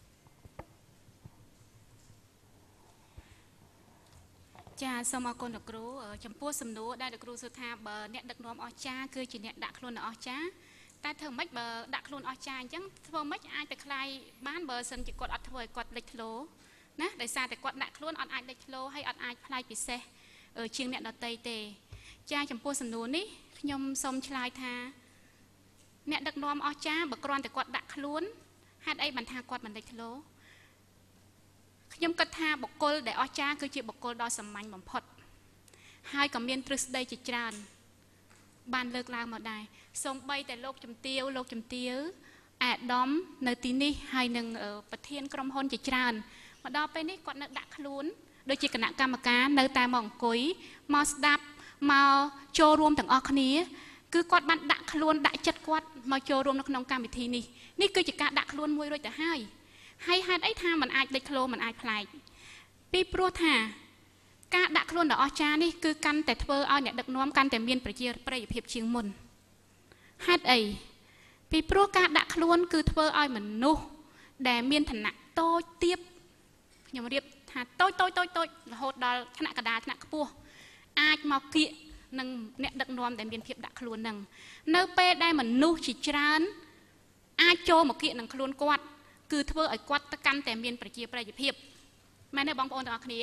Speaker 3: ចាសូមអរគុណលោកគ្រូចំពោះសំណួរដែលលោកគ្រូសួរថាបើអ្នកដឹកនាំអស្ចារ្យគឺជាអ្នកដាក់ខ្លួនអស្ចារ្យតែធ្វើម៉េចបើដាក់ខ្លួនអស្ចារ្យអញ្ចឹងធ្វើម៉េចអាចទៅคล้ายបានបើសិនជាគាត់អត់ធ្វើឲ្យគាត់លេចធ្លោណាដោយសារតែគាត់ដាក់ខ្លួនអត់អាចលេចធ្លោហើយអត់អាចប្លែកពិសេសជាងអ្នកដទៃទេចាចំពោះសំណួរនេះខ្ញុំសូមឆ្លើយថាអ្នកដឹកនាំអស្ចារ្យបើគ្រាន់តែគាត់ដាក់ខ្លួនហេតុអីបានថាគាត់មិនលេចធ្លោខ្ញុំគិតថាបុគ្គលដែលអស្ចារ្យគឺជាបុគ្គលដ៏សាមញ្ញបំផុតហើយក៏មានទ្រឹស្ដីជាច្រើនបានលើកឡើងមកដែរសូម្បីតែលោកជំទាវលោកជំទាវអាដាមនៅទីនេះហើយនឹងប្រធានក្រុមហ៊ុនជាច្រើនមកដល់ពេលនេះគាត់នៅដាក់ខ្លួនដូចជាគណៈកម្មការនៅតែមកអង្គុយមកស្ដាប់មកចូលរួមទាំងអស់គ្នាគឺគាត់បានដាក់ខ្លួនដាក់ចិត្តគាត់មកចូលរួមនៅក្នុងកម្មវិធីនេះនេះគឺជាការដាក់ខ្លួនមួយរួចទៅហើយហើយហេតុអីថាมันអាចលេចធ្លោมันអាចប្លែកពីព្រោះថាការដាក់ខ្លួនដ៏អស្ចារ្យនេះគឺកាន់តែធ្វើឲ្យអ្នកដឹកនាំកាន់តែមានប្រជាប្រិយភាពជាងមុនហេតុអីពីព្រោះការដាក់ខ្លួនគឺធ្វើឲ្យមនុស្សដែលមានឋានៈតូចទាបខ្ញុំរៀបថាតូចតូចតូចតូចរហូតដល់ថ្នាក់កណ្ដាលថ្នាក់ខ្ពស់អាចមកគៀកនឹងអ្នកដឹកនាំដែលមានភាពដាក់ខ្លួននឹងនៅពេលដែលមនុស្សជាច្រើនអាចចូលមកគៀកនឹងខ្លួនគាត់គឺធ្វើឲ្យគាត់ទៅកាន់តែមានប្រជាប្រិយភាពមែនទេបងប្អូនទាំងអស់គ្នា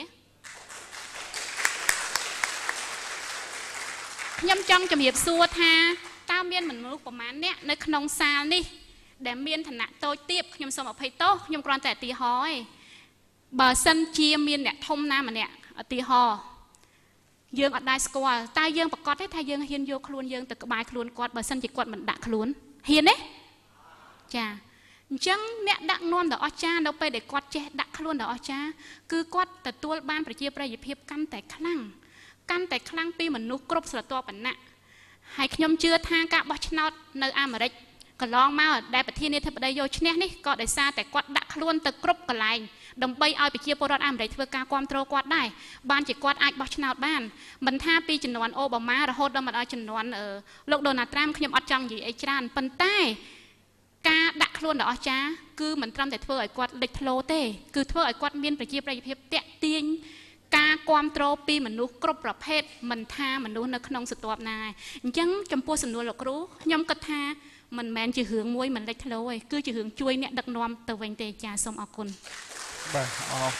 Speaker 3: ខ្ញុំចង់ជំរាបសួរថាតើមានមនុស្សប្រមាណអ្នកនៅក្នុងសាលនេះដែលមានឋានៈតូចទាបខ្ញុំសូមអភ័យទោសខ្ញុំគ្រាន់តែឧទាហរណ៍ឯងបើសិនជាមានអ្នកធំណាម្នាក់ឧទាហរណ៍យើងអត់ដែរស្គាល់តើយើងប្រកាសទេថាយើងហ៊ានយកខ្លួនយើងទៅក្បែរខ្លួនគាត់បើសិនជាគាត់មិនដាក់ខ្លួនហ៊ានទេចាអចឹងអ្នកដាក់នាំដល់អស្ចារ្យនៅពេលដែលគាត់ចេះដាក់ខ្លួនដល់អស្ចារ្យគឺគាត់ទទួលបានប្រជាប្រិយភាពកាន់តែខ្លាំងកាន់តែខ្លាំងពីមនុស្សគ្រប់ស្រទាប់វណ្ណៈហើយខ្ញុំជឿថាការបោះឆ្នោតនៅអាមេរិកកន្លងមកដែលប្រធានាធិបតីយកឈ្នះនេះក៏ដោយសារតែគាត់ដាក់ខ្លួនទៅគ្រប់កន្លែងដើម្បីឲ្យប្រជាពលរដ្ឋអាមេរិកធ្វើការគ្រប់គ្រងគាត់ដែរបានជាគាត់អាចបោះឆ្នោតបានមិនថាពីជំនាន់អូបាម៉ារហូតដល់មកដល់ជំនាន់លោកដូណាល់ត្រាំខ្ញុំអត់ចង់និយាយអីច្រើនប៉ុន្តែការដាក់ខ្លួនដល់អស្ចារ្យគឺមិនត្រឹមតែធ្វើឲ្យគាត់លេចធ្លោទេគឺធ្វើឲ្យគាត់មានប្រជាប្រិយភាពតាក់ទាញការគ្រប់គ្រងពីមនុស្សគ្រប់ប្រភេទមិនថាមនុស្សនៅក្នុងស្រទាប់ណាអញ្ចឹងចំពោះសំណួរលោកគ្រូខ្ញុំគិតថាមិនមែនជារឿងមួយមិនលេចធ្លោទេគឺជារឿងជួយអ្នកដឹកនាំទៅវិញទេចាសូមអរគុណ
Speaker 2: បាទអរ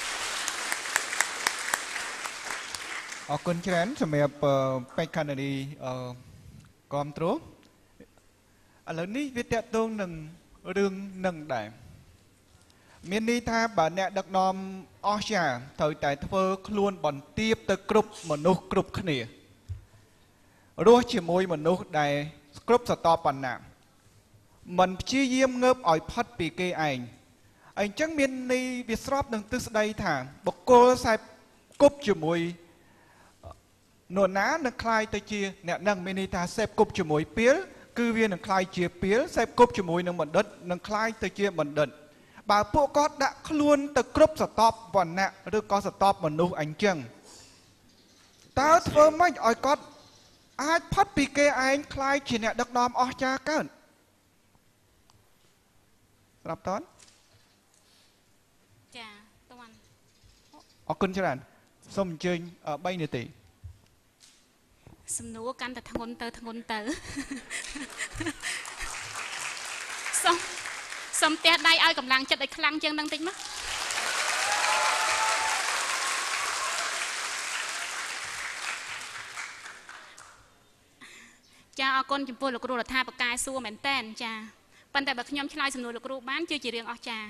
Speaker 2: អរគុណច្រើនសម្រាប់បេក្ខនារីគ្រប់គ្រងឥឡូវនេះវាតកតងនឹងរឿងនឹងដែរមានន័យថាបើអ្នកដឹកនាំអស្ចារ្យត្រូវតែធ្វើខ្លួនបន្ទាបទៅគ្រប់មនុស្សគ្រប់គ្នារស់ជាមួយមនុស្សដែលគ្រប់ស្រទាប់វណ្ណៈមិនព្យាយាមងើបឲ្យផុតពីគេឯងអញ្ចឹងមានន័យវាស្របនឹងទិសដៅថាបុគ្គលខ្សែគប់ជាមួយនរណានឹងคล้ายទៅជាអ្នកនឹងមានន័យថាខ្សែគប់ជាមួយពីលគឺវានឹងคล้ายជាពីលខ្សែគប់ជាមួយនឹងបណ្ឌិតនឹងคล้ายទៅជាបណ្ឌិតបើពួកគាត់ដាក់ខ្លួនទៅគ្រប់ស្រទាប់វណ្ណៈឬក៏ស្រទាប់មនុស្សអញ្ចឹងតើធ្វើម៉េចឲ្យគាត់អាចផុតពីគេឯងคล้ายជាអ្នកដឹកនាំអស្ចារ្យកើតស្រាប់តើ
Speaker 3: ចាតន់
Speaker 2: អរគុណច្រើនសូមអញ្ជើញ3នាទី
Speaker 3: សំណួរកាន់តែធ្ងន់ទៅធ្ងន់ទៅសូមសូមផ្ទះដៃឲ្យកម្លាំងចិត្តឲ្យខ្លាំងជាងនឹងតិចមកចាអរគុណចំពោះលោកគ្រូរដ្ឋាភិបាលសួរមែនតែនចាប៉ុន្តែបើខ្ញុំឆ្លើយសំណួរលោកគ្រូបានគឺជារឿងអស្ចារ្យ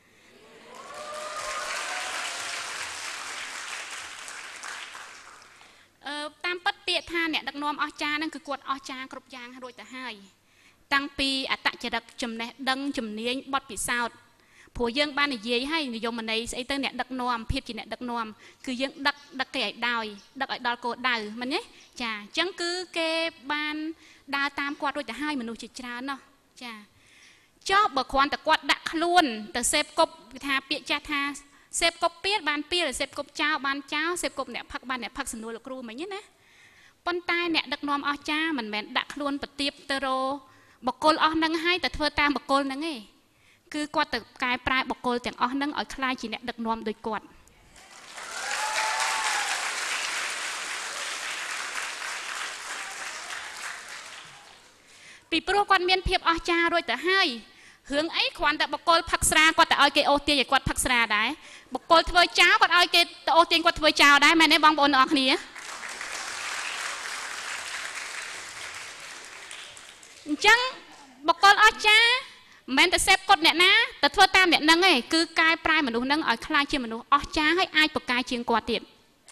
Speaker 3: អឺតាមពិតពាក្យថាអ្នកដឹកនាំអស្ចារ្យហ្នឹងគឺគាត់អស្ចារ្យគ្រប់យ៉ាងរួចទៅហើយតាំងពីអត្តចរិតចំណេះដឹងជំនាញបទពិសោធន៍ព្រោះយើងបាននិយាយឲ្យនិយមន័យស្អីទៅអ្នកដឹកនាំភាពជាអ្នកដឹកនាំគឺយើងដឹកដឹកគេឲ្យដោយដឹកឲ្យដល់គោលដៅមែនទេចាអញ្ចឹងគឺគេបានដើរតាមគាត់រួចទៅហើយមនុស្សជាច្រើនណោះចាចុះបើគ្រាន់តែគាត់ដាក់ខ្លួនទៅសេពគប់គេថាពាក្យចាស់ថាសេពគប់ពៀលបានពៀលសេពគប់ចោលបានចោលសេពគប់អ្នកផឹកបានអ្នកផឹកសំណួរលោកគ្រូមិញណាប៉ុន្តែអ្នកដឹកនាំអស្ចារ្យមិនមែនដាក់ខ្លួនប្រទៀបទៅរបុគ្គលអស់នឹងហើយតែធ្វើតាមបុគ្គលនឹងឯងគឺគាត់ទៅកែប្រែបុគ្គលទាំងអស់នឹងឲ្យคล้ายជាអ្នកដឹកនាំដូចគាត់ពីព្រោះគាត់មានភាពអស្ចារ្យរួចទៅហើយរឿងអីគ្រាន់តែបុគ្គលផឹកស្រាគាត់ទៅឲ្យគេអូសទាញឲ្យគាត់ផឹកស្រាដែរបុគ្គលធ្វើចោលគាត់ឲ្យគេទៅអូសទាញគាត់ធ្វើចោលដែរមែនទេបងប្អូនទាំងអស់គ្នាអញ្ចឹងបុគ្គលអស្ចារ្យមិនមែនតែសេពគាត់អ្នកណាតែធ្វើតាមអ្នកនឹងឯងគឺកែប្រែមនុស្សនឹងឲ្យคล้ายជាមនុស្សអស្ចារ្យហើយអាចប្រកែជាងគាត់ទៀត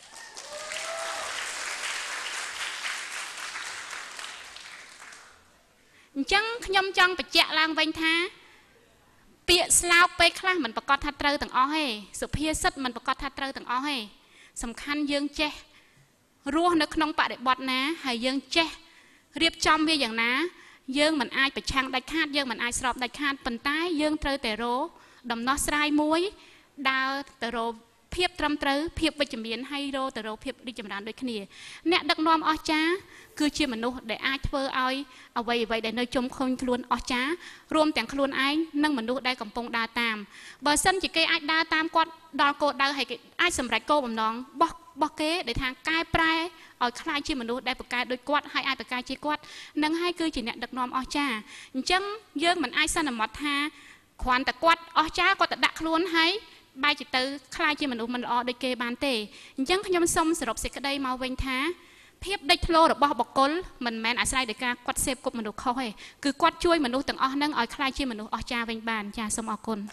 Speaker 3: អញ្ចឹងខ្ញុំចង់បញ្ជាក់ឡើងវិញថាពាក្យស្លោកពេលខ្លះមិនប្រកាសថាត្រូវទាំងអស់ទេសុភាសិតមិនប្រកាសថាត្រូវទាំងអស់ទេសំខាន់យើងចេះរស់នៅក្នុងបរិបទណាហើយយើងចេះរៀបចំវាយ៉ាងណាយើងមិនអាចប្រឆាំងដាច់ខាតយើងមិនអាចស្របដាច់ខាតប៉ុន្តែយើងត្រូវតែរកដំណោះស្រាយមួយដើរទៅរកភាពត្រឹមត្រូវភាពវិជ្ជមានហើយរកទៅរកភាពរីកចម្រើនដូចគ្នាអ្នកដឹកនាំអស្ចារ្យគឺជាមនុស្សដែលអាចធ្វើឲ្យអ្វីអ្វីដែលនៅជុំខុញខ្លួនអស្ចារ្យរួមទាំងខ្លួនឯងនិងមនុស្សដែលកំពុងដើរតាមបើសិនជាគេអាចដើរតាមគាត់ដល់គោលដៅហើយគេអាចសម្រេចគោលបំណងរបស់របស់គេដែលថាកែប្រែឲ្យคล้ายជាមនុស្សដែលប្រកែដូចគាត់ហើយអាចប្រកែជាគាត់នឹងហើយគឺជាអ្នកដឹកនាំអស្ចារ្យអញ្ចឹងយើងមិនអាចសន្មត់ថាគ្រាន់តែគាត់អស្ចារ្យគាត់ទៅដាក់ខ្លួនហើយបែរជាទៅคล้ายជាមនុស្សមិនល្អដូចគេបានទេអញ្ចឹងខ្ញុំសូមសរុបសេចក្តីមកវិញថាភាពដេចធ្លោរបស់បុគ្គលមិនមែនអាស្រ័យដោយការគាត់សេពគប់មនុស្សខុសទេគឺគាត់ជួយមនុស្សទាំងអស់ហ្នឹងឲ្យคล้ายជាមនុស្សអស្ចារ្យវិញបានចាសូមអរគុណ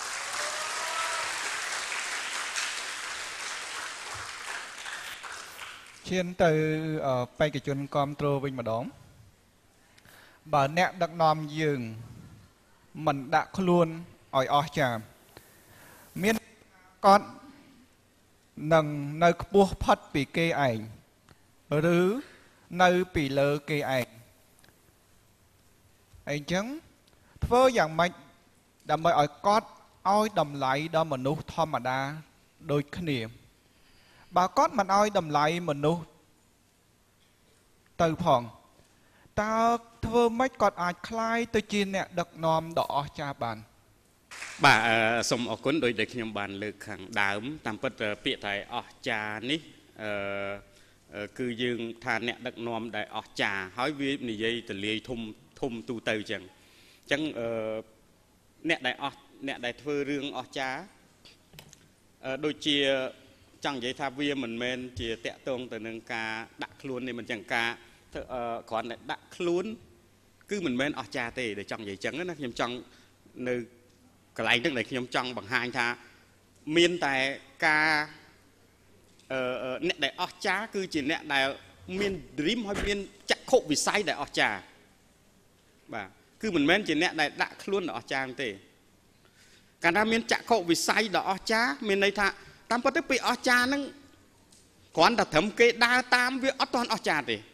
Speaker 2: ឈានទៅបេក្ខជនគាំទ្រវិញម្ដងបើអ្នកដឹកនាំយើងមិនដាក់ខ្លួនឲ្យអស់ចាមានគាត់នឹងនៅខ្ពស់ផុតពីគេឯងឬនៅពីលើគេឯងអញ្ចឹងធ្វើយ៉ាងម៉េចដើម្បីឲ្យគាត់ឲ្យតម្លៃដល់មនុស្សធម្មតាដូចគ្នាបើគាត់មិនឲ្យតម្លៃមនុស្សទៅផងតើធ្វើម៉េចគាត់អាចคล้ายទៅជាអ្នកដឹកនាំដ៏អស្ចារ្យបាន
Speaker 4: បាទសូមអរគុណដោយដែលខ្ញុំបានលើកខាងដើមតាមពិតពាក្យថាអស្ចារ្យនេះអឺគឺយើងថាអ្នកដឹកនាំដែលអស្ចារ្យហើយវានិយាយទលាយធំធំទូទៅអញ្ចឹងអញ្ចឹងអឺអ្នកដែលអស់អ្នកដែលធ្វើរឿងអស្ចារ្យដូចជាចង់និយាយថាវាមិនមែនជាតកតងទៅនឹងការដាក់ខ្លួននេះមិនចឹងការគ្រាន់តែដាក់ខ្លួនគឺមិនមែនអស្ចារ្យទេដែលចង់និយាយចឹងណាខ្ញុំចង់នៅកន្លែងហ្នឹងដែលខ្ញុំចង់បង្ហាញថាមានតែការអឺអ្នកដែលអស្ចារ្យគឺជាអ្នកដែលមាន dream ហើយមានចក្ខុវិស័យដែលអស្ចារ្យបាទគឺមិនមែនជាអ្នកដែលដាក់ខ្លួនដ៏អស្ចារ្យទេកាលណាមានចក្ខុវិស័យដ៏អស្ចារ្យមានន័យថាតាមពិតទៅពីអស្ចារ្យហ្នឹងគ្រាន់តែត្រឹមគេដើរតាមវាអត់ទាន់អស្ចារ្យទេ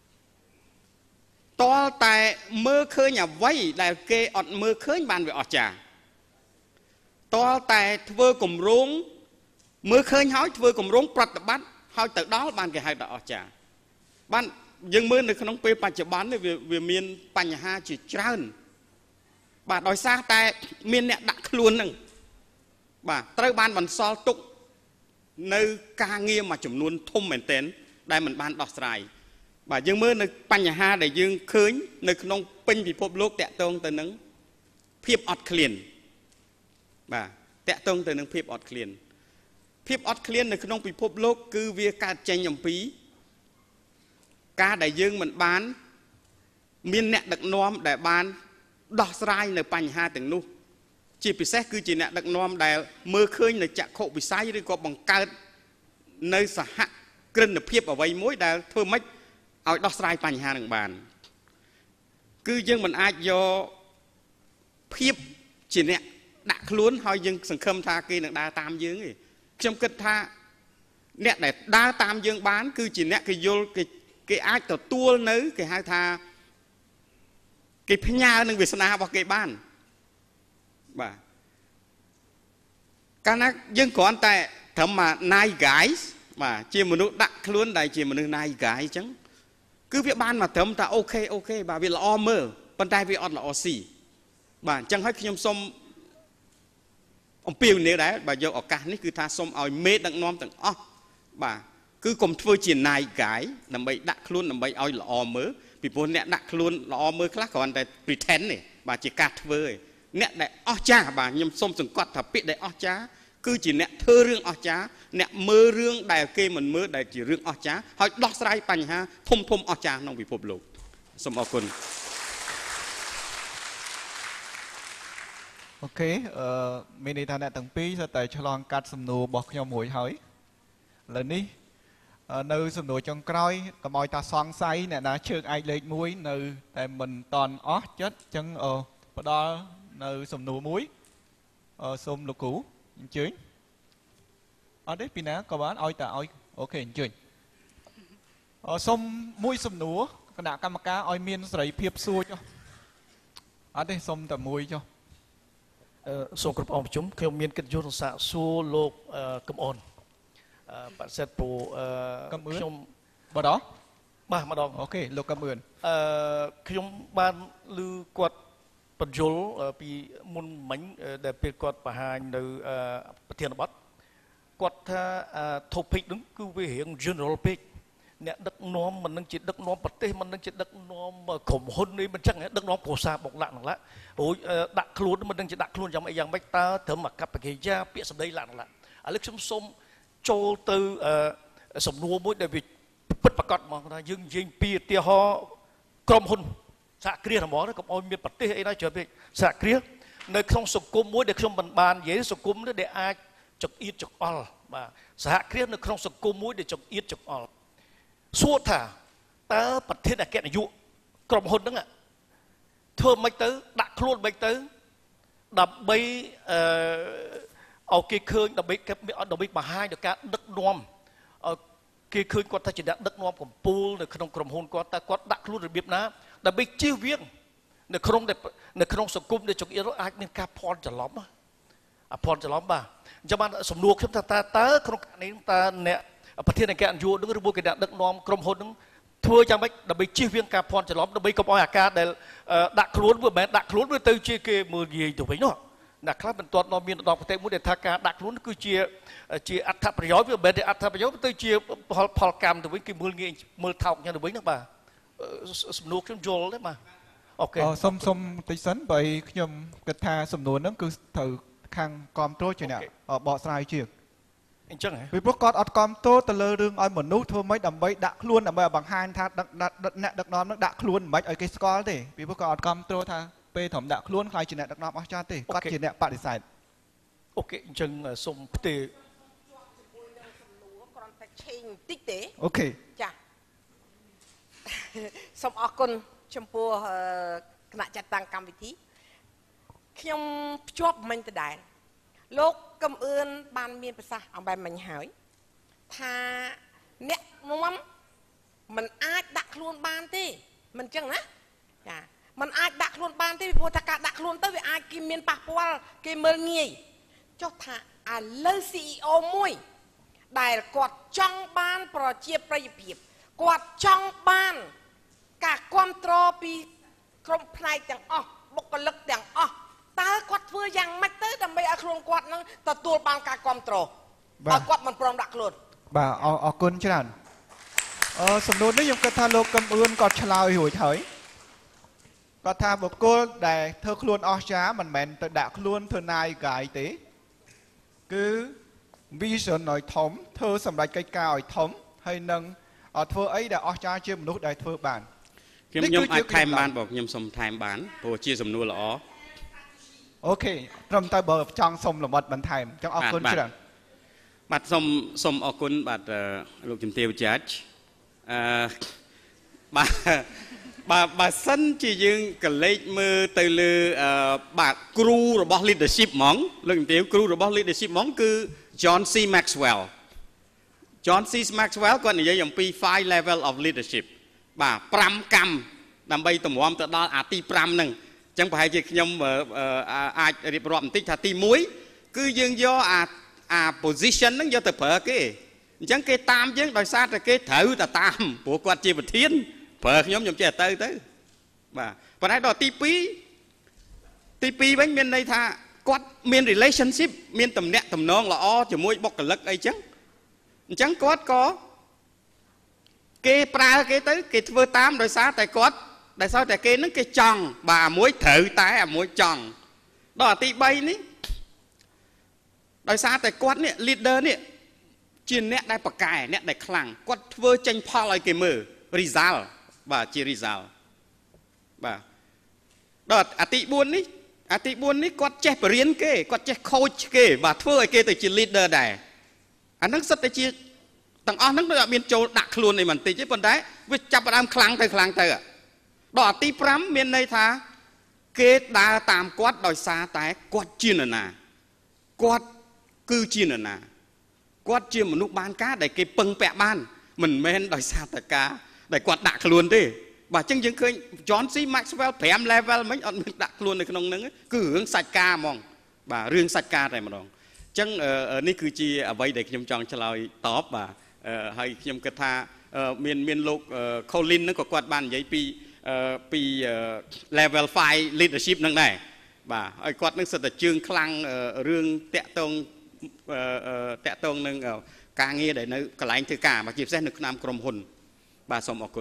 Speaker 4: តលតែមើលឃើញអ្វីដែលគេអត់មើលឃើញបានវាអស្ចារ្យតលតែធ្វើគម្រោងមើលឃើញហើយធ្វើគម្រោងប្រតិបត្តិហើយទៅដល់បានគេហៅថាអស្ចារ្យបានយើងមើលនៅក្នុងពេលបច្ចុប្បន្ននេះវាមានបញ្ហាជាច្រើនបាទដោយសារតែមានអ្នកដាក់ខ្លួនហ្នឹងបាទត្រូវបានបន្សល់ទុកនៅការងារមួយចំនួនធំមែនទែនដែលមិនបានដោះស្រាយបាទយើងមើលនៅបញ្ហាដែលយើងឃើញនៅក្នុងពេញពិភពលោកតាក់ទងទៅនឹងភាពអត់ឃ្លានបាទតាក់ទងទៅនឹងភាពអត់ឃ្លានភាពអត់ឃ្លាននៅក្នុងពិភពលោកគឺវាកើតចេញអំពីការដែលយើងមិនបានមានអ្នកដឹកនាំដែលបានដោះស្រាយនៅបញ្ហាទាំងនោះជាពិសេសគឺជាអ្នកដឹកនាំដែលមើលឃើញនៅចក្ខុវិស័យឬក៏បង្កើតនៅសហគ្រិនភាពអ្វីមួយដែលធ្វើម៉េចឲ្យដោះស្រាយបញ្ហានឹងបានគឺយើងមិនអាចយកភាពជាអ្នកដាក់ខ្លួនហើយយើងសង្ឃឹមថាគេនឹងដើរតាមយើងទេខ្ញុំគិតថាអ្នកដែលដើរតាមយើងបានគឺជាអ្នកគេយល់គេគេអាចទទួលនៅគេហៅថាគេផ្ញើនឹងវាសនារបស់គេបានបាទកាលណាយើងគ្រាន់តែត្រឹមមក nice guys បាទជាមនុស្សដាក់ខ្លួនដែលជាមនុស្ស nice guy អញ្ចឹងគឺវាបានមកត្រឹមថាអូខេអូខេបាទវាល្អមើលប៉ុន្តែវាអត់ល្អស៊ីបាទអញ្ចឹងហើយខ្ញុំសូមអំពាវនាវដែរបើយកឱកាសនេះគឺថាសូមឲ្យមេដឹកនាំទាំងអស់បាទគឺកុំធ្វើជា nice guy ដើម្បីដាក់ខ្លួនដើម្បីឲ្យល្អមើលពីព្រោះអ្នកដាក់ខ្លួនល្អមើលខ្លះគ្រាន់តែ pretend ទេបាទជាការធ្វើឯងអ្នកដែលអស្ចារ្យបាទខ្ញុំសូមសង្កត់ថាពាក្យដែលអស្ចារ្យគឺជាអ្នកធ្វើរឿងអស្ចារ្យអ្នកមើលរឿងដែលគេមិនមើលដែលជារឿងអស្ចារ្យហើយដោះស្រាយបញ្ហាធំធំអស្ចារ្យក្នុងពិភពលោកសូមអរគុណ
Speaker 2: អូខេអឺមានន័យថាអ្នកទាំងពីរសុទ្ធតែឆ្លងកាត់សំណួររបស់ខ្ញុំរួចហើយឥឡូវនេះនៅសំណួរចុងក្រោយកុំឲ្យតាសង្ស័យអ្នកណាជើងឯកលេខមួយនៅតែមិនតន់អស់ចិត្តអញ្ចឹងផ្ដល់នៅសំណួរមួយសូមលោកគ្រូអញ្ជើញអត់ទេពីណាក៏បានឲ្យតែឲ្យអូខេអញ្ជើញសូមមួយសំណួរគណៈកម្មការឲ្យមានសេរីភាពសួរចុះអត់ទេសូមតែមួយចុះ
Speaker 5: សូមគ្រប់អង្គប្រជុំខ្ញុំមានកិត្តិយសសាកសួរលោកកំអូនបសិទ្ធពូខ្ញុំ
Speaker 2: ម្ដង
Speaker 5: បាទម្ដង
Speaker 2: អូខេលោកកំអឿន
Speaker 5: អឺខ្ញុំបានឮគាត់បញ្យលពីមុនមិញដែលពេលគាត់បង្ហាញនៅប្រធានបទគាត់ថា topic ហ្នឹងគឺវារៀង general ពេកអ្នកដឹកនាំមិននឹងជាដឹកនាំប្រទេសមិននឹងជាដឹកនាំក្រុមហ៊ុននេះមិនចឹងដឹកនាំគ្រួសារបុកឡាក់ហ្នឹងឡារួចដាក់ខ្លួនមិននឹងជាដាក់ខ្លួនយ៉ាងម៉េចយ៉ាងម៉េចតើត្រឹមអកប្បកិរិយាពាក្យសម្ដីឡាក់ឡាក់ឥឡូវខ្ញុំសូមចូលទៅសំណួរមួយដែលវាពិតប្រាកដហ្មងថាយើងនិយាយពីឧទាហរណ៍ក្រុមហ៊ុនសហគ្រាសហ្មងកុំឲ្យមានប្រទេសអីណាច្រើនពេកសហគ្រាសនៅក្នុងសង្គមមួយដែលខ្ញុំមិនបាននិយាយសង្គមនេះដែលអាចចង្អៀតចង្អល់បាទសហគ្រាសនៅក្នុងសង្គមមួយដែលចង្អៀតចង្អល់សួរថាតើប្រធានអគ្គនាយកក្រុមហ៊ុនហ្នឹងធ្វើមិនទៅដាក់ខ្លួនមិនទៅ đập bay ở cái khơi đập bay cái đập bay mà hai được cả đất nuông ở cái khơi quạt ta chỉ đặt đất nuông của pool được không cầm hôn quạt ta quạt đặt luôn rồi biết ná đập bay chiêu viếng được không để được không sập cung để chụp yếu ai nên cả ponจะล้อมอ่ะพรจะล้อมบ่าจะมาสมนวกขึ้นตาตาตาโครงการนี้ตาเนี่ยประเทศในแกนยูนึกระบุกระดับดักนอมกรมพลนึงทั่วจังไปดับไปชี้เวียงการพรจะล้อมดับไปกบอากาศได้ดักคลุ้นเมื่อแม้ดักคลุ้นเมื่อตื่นชี้เกมือยีถูกไหมเนาะดักคลาเป็นตัวนอมมีนอมประเทศมุดเดทากาดักคลุ้นคือเชียเชียอัฐประโยชน์เมื่อแม้อัฐประโยชน์ตื่นเชียพอพอกรรมถูกไหมคือมือเงี้ยมือเท่าอย่างถูกไหมนักบ่าสมนวกขึ้นโยนได้มาโอเค
Speaker 2: ส้มส้มติสันไปขยมกระทาสมนวนนั้นคือถือขังกอมโตเจเน่บ่อสายเชียงวิปกรณ์อัดกอมโตตะเลเรื่องอันเหมือนนู้ทั่วไม่ดำใบดักล้วนดำใบบางฮันท่าดักดักดักดักน้อมดักดักล้วนไม่ไอ้เกสกอลดิวิปกรณ์อัดกอมโตท่าไปถมดักล้วนใครเจเน่ดักน้อมอาจารย์ดิก็เจเน่ปฏิเสธ
Speaker 5: โอเคจังส้มเตะ
Speaker 2: โอเค
Speaker 6: จ้ะส้มออกคนชมพูขณะจัดตั้งกรรมวิธีขยมชอบมันจะได้โลกกำเอิญบานเมียนภาษาเอาใบมันหายถ้าเนี่ยมันมันอาจดักล้วนบานที่มันจังนะจ้ะมันอาจดักล้วนบานที่พอถ้าการดักล้วนเต้ไปอาจกินเมียนปากพวลกินเมืองเงียเจ้าท่าอ่านเลือซีโอมุยได้กดจ้องบานปลอดเจียบประยิบเพียบกดจ้องบานกะความตรอปีกรมพลายแต่งอ๋อบกลึกแต่งอ๋อตากดเพื่อยังไม่เต้แต่ไม่อาครงกดนั่งแต่ตัวบางการความตรอเอากดมันปลอมดักหลุด
Speaker 2: บ่าเอาเอากุนฉะนั้นเออสมนุนนี่ยังกระทาโลกกำเอิญกอดฉลาวหัวเฉยกอดทาบอกกูได้เธอคลวนออช้ามันแมนแต่ดักคลวนเธอนายกายตีคือวิสัยหน่อยถมเธอสำหรับไกลกายถมให้นังเอาเธอไอ้ได้ออช้าเชื่อมนุษย์ได้เธอบาน
Speaker 4: ខ្ញុំខ្ញុំអាចថែមបានបងខ្ញុំសុំថែមបានព្រោះជាសំណួរល្អ
Speaker 2: អូខេត្រឹមតែបើចង់សុំលំអិតបន្ថែមចង់អរគុណច្រើន
Speaker 4: បាទសុំសុំអរគុណបាទលោកជំទាវចាច់អឺបាទបាទបើសិនជាយើងកលេចមើលទៅលើបាទគ្រូរបស់ leadership ហ្មងលោកជំទាវគ្រូរបស់ leadership ហ្មងគឺ John C Maxwell John C Maxwell គាត់និយាយអំពី five level of leadershipបាទfiveកម្មដើម្បីតម្រាំទៅដល់អាទីfiveហ្នឹងអញ្ចឹងប្រហែលជាខ្ញុំអាចរៀបរាប់បន្តិចថាទីoneគឺយើងយកអាអា position ហ្នឹងយកទៅប្រើគេអញ្ចឹងគេតាមយើងដោយសារតែគេត្រូវតែតាមព្រោះគាត់ជាប្រធានប្រើខ្ញុំខ្ញុំចេះទៅទៅបាទប៉ុន្តែដល់ទីtwoទីtwoវិញមានន័យថាគាត់មាន relationship មានទំនាក់ទំនងល្អជាមួយបុគ្គលិកអីចឹងអញ្ចឹងគាត់ក៏គេប្រើគេទៅគេធ្វើតាមដោយសារតែគាត់ដោយសារតែគេនឹងគេចង់បាទអាមួយត្រូវតែអាមួយចង់ដល់អាទី3នេះដោយសារតែគាត់នេះ leader នេះជាអ្នកដែលប្រកែអ្នកដែលខ្លាំងគាត់ធ្វើចេញផលឲ្យគេមើល result បាទជា result បាទដល់អាទីfourនេះអាទីfourនេះគាត់ចេះបរៀនគេគាត់ចេះ coach គេបាទធ្វើឲ្យគេទៅជា leader ដែរអាហ្នឹងសិតតែជាទាំងអស់ហ្នឹងដូចអត់មានចូលដាក់ខ្លួនអីបន្តិចទេប៉ុន្តែវាចាប់ផ្ដើមខ្លាំងទៅខ្លាំងទៅដល់អាទីfiveមានន័យថាគេដើរតាមគាត់ដោយសារតែគាត់ជានរណាគាត់គឺជានរណាគាត់ជាមនុស្សបានការដែលគេពឹងពាក់បានមិនមែនដោយសារតែការដែលគាត់ដាក់ខ្លួនទេបាទអញ្ចឹងយើងឃើញ John C Maxwell five level មិញអត់មានដាក់ខ្លួននៅក្នុងហ្នឹងគឺរឿងសាច់ការហ្មងបាទរឿងសាច់ការតែម្ដងអញ្ចឹងនេះគឺជាអ្វីដែលខ្ញុំចង់ឆ្លើយតបបាទហើយខ្ញុំគិតថាមានមានលោក Colin ហ្នឹងក៏គាត់បាននិយាយពីពី level five leadership ហ្នឹងដែរបាទហើយគាត់នឹងសិតតែជើងខ្លាំងរឿងតាក់ទងតាក់ទងនឹងការងារដែលនៅកន្លែងធ្វើការបាទជាពិសេសនៅក្នុងក្រុមហ៊ុនបាទសូមអរគុណ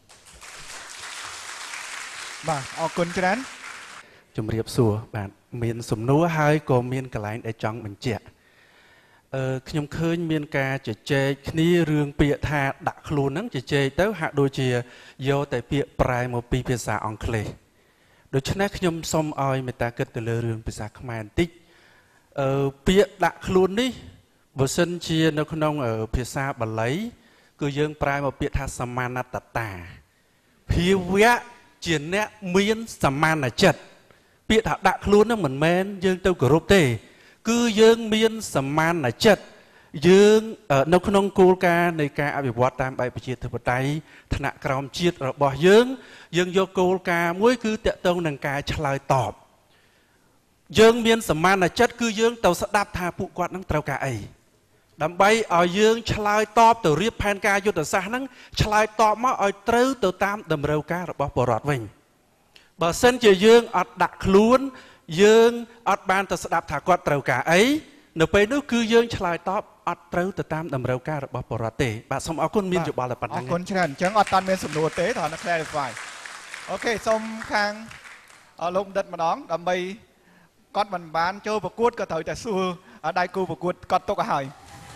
Speaker 2: បាទអរគុណច្រើន
Speaker 7: ជំរាបសួរបាទមានសំណួរហើយក៏មានកន្លែងដែលចង់បញ្ជាក់អឺខ្ញុំឃើញមានការជជែកគ្នារឿងពាក្យថាដាក់ខ្លួនហ្នឹងជជែកទៅហាក់ដូចជាយកតែពាក្យប្រែមកពីភាសាអង់គ្លេសដូច្នេះខ្ញុំសូមឲ្យមេត្តាគិតទៅលើរឿងភាសាខ្មែរបន្តិចអឺពាក្យដាក់ខ្លួននេះបើសិនជានៅក្នុងភាសាបាលីគឺយើងប្រែមកពាក្យថាសមានតតាភាវៈជាអ្នកមានសមានចិត្តពាក្យថាដាក់ខ្លួនហ្នឹងមិនមែនយើងទៅគោរពទេគឺយើងមានសមានចិត្តយើងនៅក្នុងគោលការណ៍នៃការអភិវឌ្ឍតាមបែបប្រជាធិបតេយ្យថ្នាក់ក្រោមជាតិរបស់យើងយើងយកគោលការណ៍មួយគឺតកតងនឹងការឆ្លើយតបយើងមានសមានចិត្តគឺយើងទៅស្ដាប់ថាពួកគាត់នឹងត្រូវការអីដើម្បីឲ្យយើងឆ្លើយតបទៅរៀបផែនការយុទ្ធសាស្ត្រហ្នឹងឆ្លើយតបមកឲ្យត្រូវទៅតាមតម្រូវការរបស់ប្រជាពលរដ្ឋវិញបើសិនជាយើងអត់ដាក់ខ្លួនយើងអត់បានទៅស្ដាប់ថាគាត់ត្រូវការអីនៅពេលនោះគឺយើងឆ្លើយតបអត់ត្រូវទៅតាមតម្រូវការរបស់ប្រជាពលរដ្ឋទេបាទសូមអរគុណមានយោបល់តែប៉ុណ្្នឹងអរគុណច្រើនអញ្ចឹងអត់តាន់មានសំណួរទេគ្រាន់តែ clarify អូខេសូមខាងលោកបណ្ឌិតម្ដងដើម្បីគាត់មិនបានចូលប្រកួតក៏ត្រូវតែសួរដៃគូប្រកួតគាត់ទុកឲ្យហើយ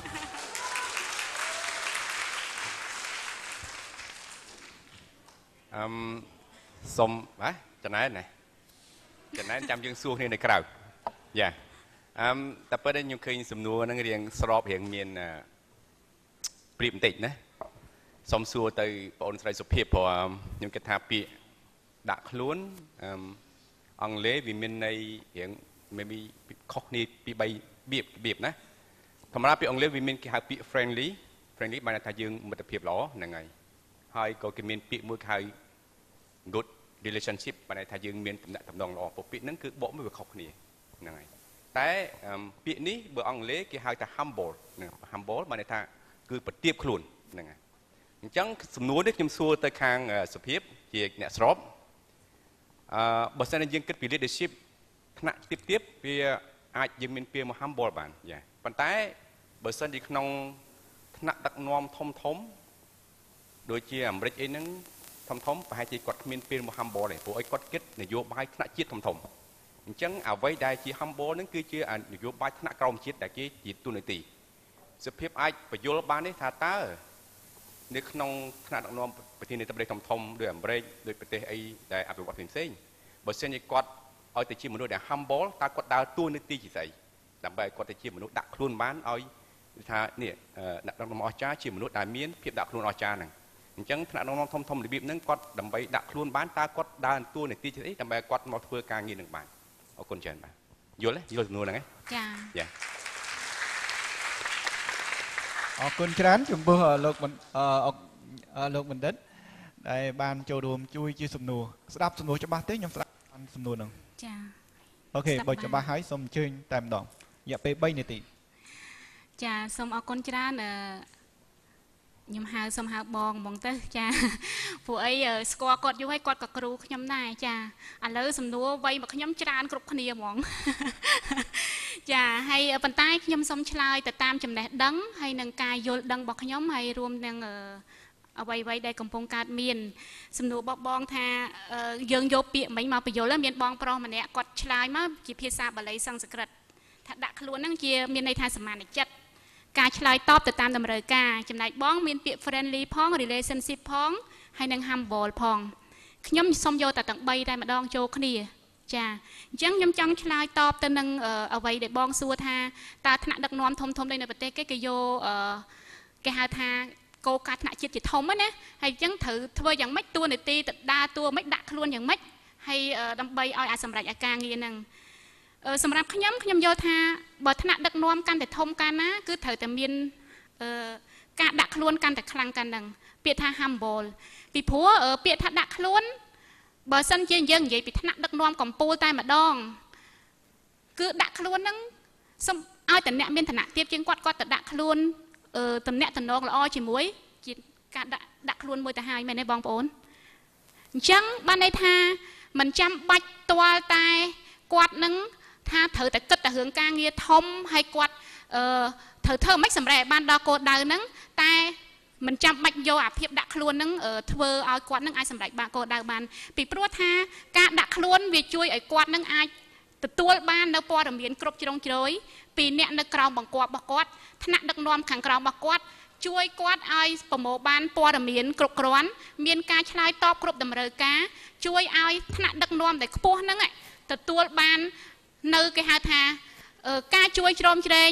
Speaker 8: អឹមសុំបាទចំណែនណាចំណែនចាំយើងសួរគ្នានៅក្រៅយ៉ាអឹមតែប៉ុន្តែខ្ញុំឃើញសំណួរហ្នឹងរៀងស្របរៀងមានព្រៀបបន្តិចណាសុំសួរទៅបងអូនស្រីសុភាពព្រោះខ្ញុំគិតថាពាក្យដាក់ខ្លួនអឹមអង់គ្លេសវាមានន័យរៀង maybe ខុសគ្នាពីបីរបៀបរបៀបណាធម្មតាពាក្យអង់គ្លេសវាមានគេហៅពាក្យ friendly friendly បានថាយើងមិត្តភាពល្អហ្នឹងហើយហើយក៏គេមានពាក្យមួយគេហៅ good relationship បានថាយើងមានទំនាក់ទំនងល្អពាក្យហ្នឹងគឺបកមួយវាខុសគ្នាហ្នឹងហើយតែពាក្យនេះបើអង់គ្លេសគេហៅថា humble ហ្នឹង humble បានថាគឺប្រទាបខ្លួនហ្នឹងហើយអញ្ចឹងសំណួរនេះខ្ញុំសួរទៅខាងសុភាពជាអ្នកស្របអឺបើសិនជាយើងគិតពី leadership ថ្នាក់ទៀបទៀបវាអាចយើងមានពាក្យមក humble បានយ៉ាប៉ុន្តែបើសិនជាក្នុងថ្នាក់ដឹកនាំធំធំដូចជាអាមេរិកអីហ្នឹងធំធំប្រហែលជាគាត់គ្មានពេលមក humble ទេព្រោះអីគាត់គិតនយោបាយថ្នាក់ជាតិធំធំអញ្ចឹងអ្វីដែលជា humble ហ្នឹងគឺជានយោបាយថ្នាក់ក្រោមជាតិដែលគេជាទូនាទីសុភាពអាចបញ្យល់បានទេថាតើនៅក្នុងថ្នាក់ដឹកនាំប្រទេសនៃប្រទេសធំធំដូចអាមេរិកដូចប្រទេសអីដែលអភិវឌ្ឍផ្សេងៗបើសិនជាគាត់ឲ្យទៅជាមនុស្សដែល humble តើគាត់ដើរតួនាទីជាស្អីដើម្បីឲ្យគាត់ទៅជាមនុស្សដាក់ខ្លួនបានឲ្យថានេះអ្នកដឹកនាំអស្ចារ្យជាមនុស្សដែលមានភាពដាក់ខ្លួនអស្ចារ្យហ្នឹងអញ្ចឹងថ្នាក់ដឹកនាំធំធំរបៀបហ្នឹងគាត់ដើម្បីដាក់ខ្លួនបានតើគាត់ដើរតួនាទីជាស្អីដើម្បីឲ្យគាត់មកធ្វើការងារនឹងបានអរគុណច្រើនបាទយល់ទេយល់សំណួរហ្នឹងទេចាចា
Speaker 2: អរគុណច្រើនចំពោះលោកលោកបណ្ឌិតដែលបានចូលរួមជួយជាសំណួរស្ដាប់សំណួរច្បាស់ទេខ្ញុំស្ដាប់សំណួរហ្នឹងចាអូខេបើច្បាស់ហើយសូមអញ្ជើញតែម្ដងរយៈពេលបីនាទី
Speaker 3: ចាសូមអរគុណច្រើនអឺខ្ញុំហៅសូមហៅបងហ្មងទៅចាព្រោះអីស្គាល់គាត់យូរហើយគាត់ក៏គ្រូខ្ញុំដែរចាឥឡូវសំណួរវ័យមកខ្ញុំច្រើនគ្រប់គ្នាហ្មងចាហើយប៉ុន្តែខ្ញុំសូមឆ្លើយទៅតាមចំណេះដឹងហើយនឹងការយល់ដឹងរបស់ខ្ញុំហើយរួមនឹងអ្វីៗដែលកំពុងកើតមានសំណួររបស់បងថាយើងយកពាក្យមិញមកបញ្យល់មានបងប្រុសម្នាក់គាត់ឆ្លើយមកជាភាសាបាលីសំស្ក្រឹតថាដាក់ខ្លួនហ្នឹងជាមានន័យថាសមានចិត្តការឆ្លើយតបទៅតាមតម្រូវការចំណែកបងមានពាក្យ friendly ផង relationship ផងហើយនឹង humble ផងខ្ញុំសូមយកតែទាំងបីតែម្ដងចូលគ្នាចាអញ្ចឹងខ្ញុំចង់ឆ្លើយតបទៅនឹងអ្វីដែលបងសួរថាតើថ្នាក់ដឹកនាំធំធំនៅប្រទេសគេគេយកគេហៅថាគោលការណ៍ថ្នាក់ជាតិជាធំណាហើយអញ្ចឹងត្រូវធ្វើយ៉ាងម៉េចតួនាទីទៅដើរតួម៉េចដាក់ខ្លួនយ៉ាងម៉េចហើយដើម្បីឲ្យអាចសម្រេចអាការងារហ្នឹងសម្រាប់ខ្ញុំខ្ញុំយល់ថាបើថ្នាក់ដឹកនាំកាន់តែធំកាន់ណាគឺត្រូវតែមានការដាក់ខ្លួនកាន់តែខ្លាំងកាន់ហ្នឹងពាក្យថា humble ពីព្រោះពាក្យថាដាក់ខ្លួនបើសិនជាយើងនិយាយពីថ្នាក់ដឹកនាំកម្ពុជាតែម្ដងគឺដាក់ខ្លួនហ្នឹងសូមឲ្យតអ្នកមានឋានៈទាបជាងគាត់គាត់ទៅដាក់ខ្លួនតំណែងតំណងល្អជាមួយជាការដាក់ដាក់ខ្លួនមួយទៅហើយមែនទេបងប្អូនអញ្ចឹងបានន័យថាមិនចាំបាច់ទាល់តែគាត់នឹងថាត្រូវតែគិតតែរឿងការងារធំហើយគាត់អឺត្រូវធ្វើមិនសម្រេចបានដល់គោលដៅហ្នឹងតែមិនចាំបាច់យកអាភាពដាក់ខ្លួនហ្នឹងធ្វើឲ្យគាត់នឹងអាចសម្រេចបានគោលដៅបានពីព្រោះថាការដាក់ខ្លួនវាជួយឲ្យគាត់នឹងអាចទទួលបាននៅព័ត៌មានគ្រប់ជ្រុងជ្រោយពីអ្នកនៅក្រោមបង្គាប់របស់គាត់ថ្នាក់ដឹកនាំខាងក្រោមរបស់គាត់ជួយគាត់ឲ្យប្រមូលបានព័ត៌មានគ្រប់គ្រាន់មានការឆ្លើយតបគ្រប់តម្រូវការជួយឲ្យថ្នាក់ដឹកនាំដែលខ្ពស់ហ្នឹងទទួលបាននៅគេហៅថាការជួយជ្រោមជ្រែង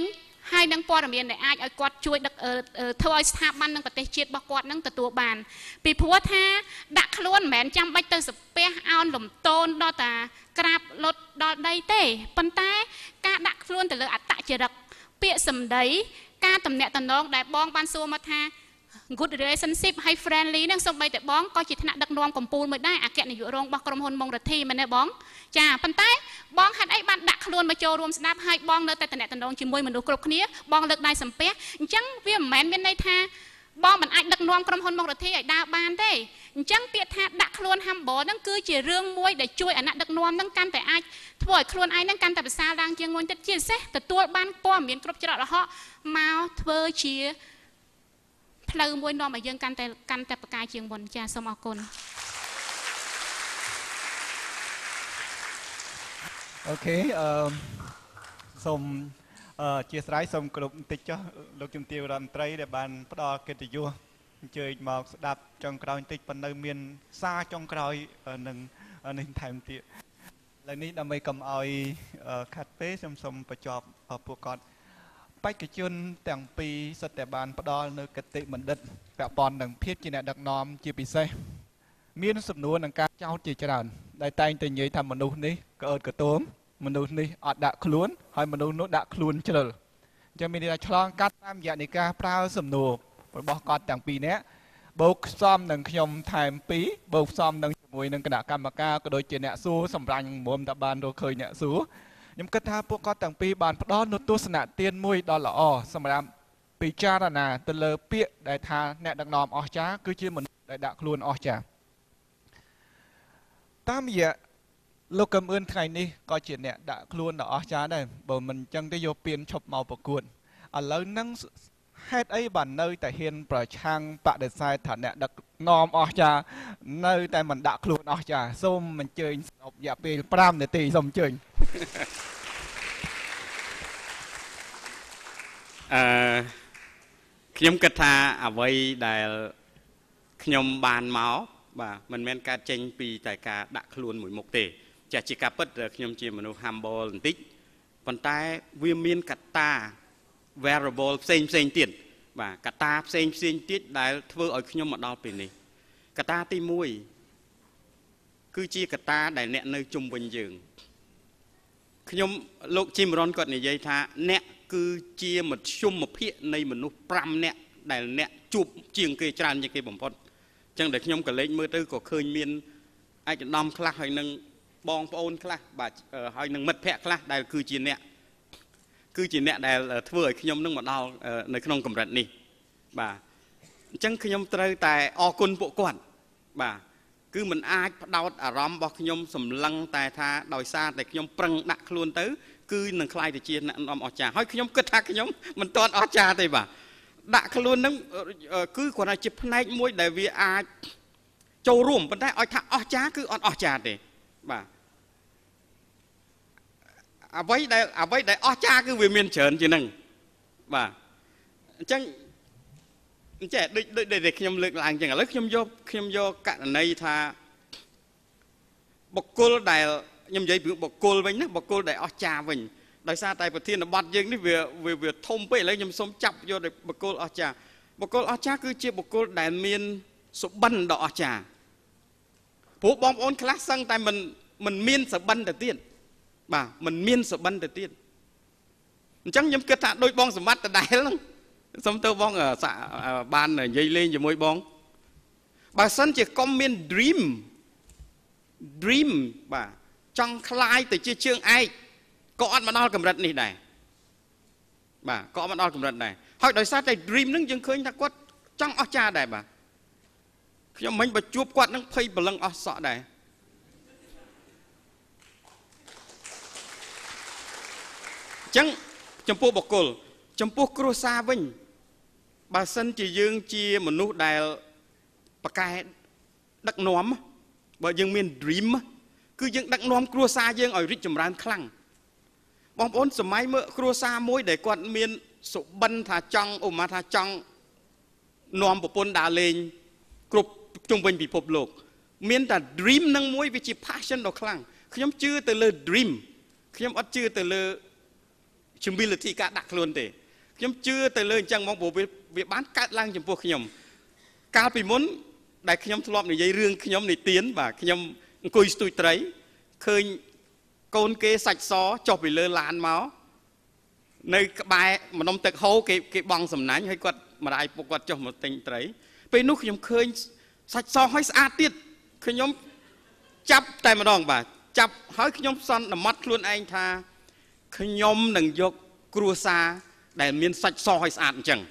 Speaker 3: ហើយនឹងព័ត៌មានដែលអាចឲ្យគាត់ជួយដឹកធ្វើឲ្យស្ថាប័ននិងប្រទេសជាតិរបស់គាត់នឹងទទួលបានពីព្រោះថាដាក់ខ្លួនមិនមែនចាំបាច់ទៅសាពះអោនលំទោនដល់តាក្រាបលុតដល់ដីទេប៉ុន្តែការដាក់ខ្លួនទៅលើអត្តចរិតពាក្យសម្ដីការតំណាក់តំណងដែលបងបានសួរមកថា good relationship ហើយ friendly នឹងសូម្បីតែបងក៏ជាថ្នាក់ដឹកនាំកម្ពុជាមួយដែរអគ្គនាយករងរបស់ក្រុមហ៊ុនម៉ុងរទ្ធីមែនទេបងចាប៉ុន្តែបងហេតុអីបានដាក់ខ្លួនមកចូលរួមស្ដាប់ហើយបងនៅតែតំណាក់តំណងជាមួយមនុស្សគ្រប់គ្នាបងលើកដៃសំពះអញ្ចឹងវាមិនមែនមានន័យថាបងមិនអាចដឹកនាំក្រុមហ៊ុនម៉ុងរទ្ធីឲ្យដើរបានទេអញ្ចឹងពាក្យថាដាក់ខ្លួន humble ហ្នឹងគឺជារឿងមួយដែលជួយអាណត្តិដឹកនាំហ្នឹងកាន់តែអាចធ្វើឲ្យខ្លួនឯងហ្នឹងកាន់តែប្រសើរឡើងជាងមុនទៀតជាពិសេសទទួលបានព័ត៌មានគ្រប់ច្រករហ័សមកធ្វើជាផ្លូវមួយនាំឲ្យយើងកាន់តែកាន់តែប្រកាយជាងមុនចាសូមអរគុណ
Speaker 2: អូខេអឺសូមអឺជាស្រ័យសូមគោរពបន្តិចចុះលោកជំទាវរដ្ឋមន្ត្រីដែលបានផ្ដល់កិត្តិយសអញ្ជើញមកស្ដាប់ចុងក្រោយបន្តិចប៉ុន្តែមានសារចុងក្រោយនឹងនេះថែមទៀតឥឡូវនេះដើម្បីកុំឲ្យខាត់ពេកខ្ញុំសូមបញ្ចប់ពួកគាត់បេក្ខជនទាំងពីរសិតតែបានផ្ដល់នៅគតិបណ្ឌិតពាក់ព័ន្ធនឹងភាពជាអ្នកដឹកនាំជាពិសេសមានសំណួរនឹងការចោទជាច្រើនដែលតែងតែនិយាយថាមនុស្សនេះក្អើតក្ទមមនុស្សនេះអត់ដាក់ខ្លួនហើយមនុស្សនោះដាក់ខ្លួនជ្រុលអញ្ចឹងមានន័យថាឆ្លងកាត់តាមរយៈនៃការប្រើសំណួររបស់គាត់ទាំងពីរនាក់បូកផ្សំនឹងខ្ញុំថែមពីរបូកផ្សំនឹងជាមួយនឹងគណៈកម្មការក៏ដូចជាអ្នកសួរសម្រាប់មុំតបានរកឃើញអ្នកសួរខ្ញុំគិតថាពួកគាត់ទាំងពីរបានផ្ដល់នូវទស្សនៈទានមួយដ៏ល្អសម្រាប់ពិចារណាទៅលើពាក្យដែលថាអ្នកដឹកនាំអស្ចារ្យគឺជាមនុស្សដែលដាក់ខ្លួនអស្ចារ្យតាមរយៈលោកកំអឿនថ្ងៃនេះក៏ជាអ្នកដាក់ខ្លួនដ៏អស្ចារ្យដែរបើមិនអញ្ចឹងទេយកពានឈប់មកប្រកួតឥឡូវហ្នឹងហេតុអីបាននៅតែហ៊ានប្រឆាំងបដិសេធថាអ្នកដឹកនាំអស្ចារ្យនៅតែមិនដាក់ខ្លួនអស្ចារ្យសូមអញ្ជើញស្រុបរយៈពេលប្រាំនាទីសូមអញ្ជើញ
Speaker 4: អឺខ្ញុំគិតថាអ្វីដែលខ្ញុំបានមកបាទមិនមែនការចេញពីតែការដាក់ខ្លួនមួយមុខទេចាស់ជាការពិតខ្ញុំជាមនុស្ស humble បន្តិចប៉ុន្តែវាមានកត្តា variable ផ្សេងផ្សេងទៀតបាទកត្តាផ្សេងផ្សេងទៀតដែលធ្វើឲ្យខ្ញុំមកដល់ពេលនេះកត្តាទីមួយគឺជាកត្តាដែលអ្នកនៅជុំវិញយើងខ្ញុំលោកជីមរ៉ុនគាត់និយាយថាអ្នកគឺជាមធ្យមភាគនៃមនុស្សប្រាំនាក់ដែលអ្នកជួបជាងគេច្រើនជាងគេបំផុតអញ្ចឹងតែខ្ញុំក៏លេចមើលទៅក៏ឃើញមានឯកឧត្តមខ្លះហើយនឹងបងប្អូនខ្លះបាទហើយនឹងមិត្តភ័ក្តិខ្លះដែលគឺជាអ្នកគឺជាអ្នកដែលធ្វើឲ្យខ្ញុំនឹងមកដល់នៅក្នុងកម្រិតនេះបាទអញ្ចឹងខ្ញុំត្រូវតែអរគុណពួកគាត់បាទគឺមិនអាចផ្ដោតអារម្មណ៍របស់ខ្ញុំសម្លឹងតែថាដោយសារតែខ្ញុំប្រឹងដាក់ខ្លួនទៅគឺនឹងខ្លាយទៅជាអ្នកនាំអស្ចារ្យហើយខ្ញុំគិតថាខ្ញុំមិនទាន់អស្ចារ្យទេបាទដាក់ខ្លួននឹងគឺគ្រាន់តែជាផ្នែកមួយដែលវាអាចចូលរួមប៉ុន្តែឲ្យថាអស្ចារ្យគឺអត់អស្ចារ្យទេបាទអ្វីដែលអ្វីដែលអស្ចារ្យគឺវាមានច្រើនជាងហ្នឹងបាទអញ្ចឹងអញ្ចឹងដូចដូចដែលខ្ញុំលើកឡើងអញ្ចឹងឥឡូវខ្ញុំយកខ្ញុំយកករណីថាបុគ្គលដែលខ្ញុំនិយាយពីបុគ្គលវិញណាបុគ្គលដែលអស្ចារ្យវិញដោយសារតែប្រធានបទយើងនេះវាវាធំពេកឥឡូវខ្ញុំសូមចាប់យកបុគ្គលអស្ចារ្យបុគ្គលអស្ចារ្យគឺជាបុគ្គលដែលមានសុបិនដ៏អស្ចារ្យព្រោះបងប្អូនខ្លះសឹងតែមិនមិនមានសុបិនទៅទៀតបាទមិនមានសុបិនទៅទៀតអញ្ចឹងខ្ញុំគិតថាដូចបងសម្បត្តិដដែលហ្នឹងសុំទៅបងបាននិយាយលេងជាមួយបងបើសិនជាកុំមាន dream dream បាទចង់คลายទៅជាជើងឯកក៏អត់មកដល់កម្រិតនេះដែរបាទក៏អត់មកដល់កម្រិតដែរហើយដោយសារតែ dream ហ្នឹងយើងឃើញថាគាត់ចង់អស្ចារ្យដែរបាទខ្ញុំមិញបើជួបគាត់នឹងភ័យប្រលឹងអស់សក់ដែរអញ្ចឹងចំពោះបុគ្គលចំពោះគ្រួសារវិញបើសិនជាយើងជាមនុស្សដែលប្រកែដឹកនាំបើយើងមាន dream គឺយើងដឹកនាំគ្រួសារយើងឲ្យរីកចម្រើនខ្លាំងបងប្អូនសម័យមើលគ្រួសារមួយដែលគាត់មានសុបិនថាចង់ឧមាថាចង់នាំប្រពន្ធដើរលេងគ្រប់ជុំវិញពិភពលោកមានតែ dream នឹងមួយវាជា passion ដ៏ខ្លាំងខ្ញុំជឿទៅលើ dream ខ្ញុំអត់ជឿទៅលើ humility ការដាក់ខ្លួនទេខ្ញុំជឿទៅលើអញ្ចឹងមកព្រោះវាបានកើតឡើងចំពោះខ្ញុំកាលពីមុនដែលខ្ញុំធ្លាប់និយាយរឿងខ្ញុំនិទានបាទខ្ញុំអង្គុយស្ទូចត្រីឃើញកូនគេសាច់សចុះពីលើឡានមកនៅក្បែរម្ដុំទឹកហូរគេគេបងសំណាញ់ហើយគាត់ម្ដាយពុកគាត់ចុះមកទិញត្រីពេលនោះខ្ញុំឃើញសាច់សហើយស្អាតទៀតខ្ញុំចាប់តែម្ដងបាទចាប់ហើយខ្ញុំសន្មត់ខ្លួនឯងថាខ្ញុំនឹងយកគ្រួសារដែលមានសាច់សហើយស្អាតអញ្ចឹង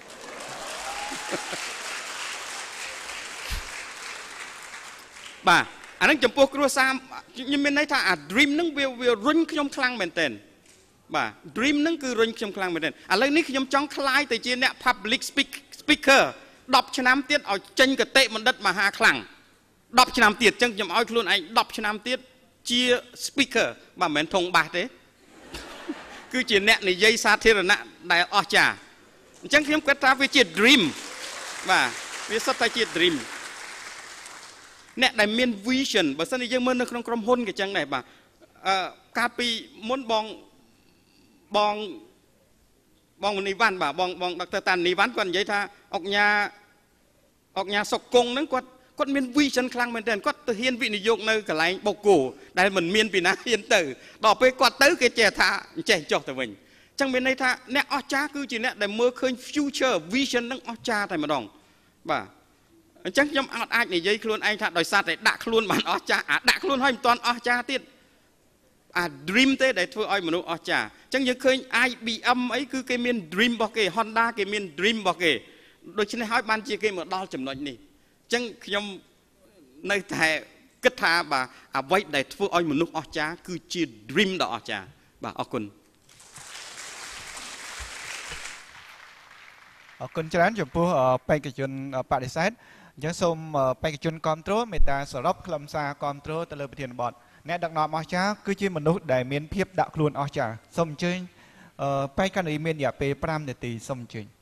Speaker 4: បាទអានឹងចំពោះគ្រួសារខ្ញុំមានន័យថាអា dream ហ្នឹងវាវារុញខ្ញុំខ្លាំងមែនទែនបាទ dream ហ្នឹងគឺរុញខ្ញុំខ្លាំងមែនទែនឥឡូវនេះខ្ញុំចង់ក្លាយទៅជាអ្នក public speaker ដប់ឆ្នាំទៀតឲ្យចេញគតិបណ្ឌិតមហាខ្លាំងដប់ឆ្នាំទៀតអញ្ចឹងខ្ញុំឲ្យខ្លួនឯងដប់ឆ្នាំទៀតជា speaker បាទមិនមែនធំបាសទេគឺជាអ្នកនិយាយសាធារណៈដែលអស្ចារ្យអញ្ចឹងខ្ញុំគិតថាវាជា dream បាទវាសុទ្ធតែជា dream អ្នកដែលមាន vision បើសិនជាយើងមើលនៅក្នុងក្រុមហ៊ុនក៏ចឹងដែរបាទអឺកាលពីមុនបងបងបងនីវ៉ាន់បាទបងបងដុកទ័រតានីវ៉ាន់គាត់និយាយថាអុកញ៉ាអុកញ៉ាសុកគង់ហ្នឹងគាត់គាត់មាន vision ខ្លាំងមែនទែនគាត់ទៅហ៊ានវិនិយោគនៅកន្លែងបូកគោដែលមិនមានពីណាហ៊ានទៅដល់ពេលគាត់ទៅគេចេះថាចេះចុះទៅវិញអញ្ចឹងមានន័យថាអ្នកអស្ចារ្យគឺជាអ្នកដែលមើលឃើញ future vision ហ្នឹងអស្ចារ្យតែម្ដងបាទអញ្ចឹងខ្ញុំអត់អាចនិយាយខ្លួនឯងថាដោយសារតែដាក់ខ្លួនបានអស្ចារ្យអាដាក់ខ្លួនហើយមិនទាន់អស្ចារ្យទៀតអា dream ទេដែលធ្វើឲ្យមនុស្សអស្ចារ្យអញ្ចឹងយើងឃើញ I B M អីគឺគេមាន dream របស់គេ Honda គេមាន dream របស់គេដូច្នេះហើយបានជាគេមកដល់ចំណុចនេះអញ្ចឹងខ្ញុំនៅតែគិតថាបាទអ្វីដែលធ្វើឲ្យមនុស្សអស្ចារ្យគឺជា dream ដ៏អស្ចារ្យបាទអរគុណ
Speaker 2: អរគុណច្រើនចំពោះបេក្ខជនបដិសេធអញ្ចឹងសូមបេក្ខជនគ្រប់គ្រងមេត្តាសរុបខ្លឹមសារគ្រប់គ្រងទៅលើប្រធានបទអ្នកដឹកនាំអស្ចារ្យគឺជាមនុស្សដែលមានភាពដាក់ខ្លួនអស្ចារ្យសូមអញ្ជើញបេក្ខនារីមានរយៈពេលប្រាំនាទីសូមអញ្ជើញ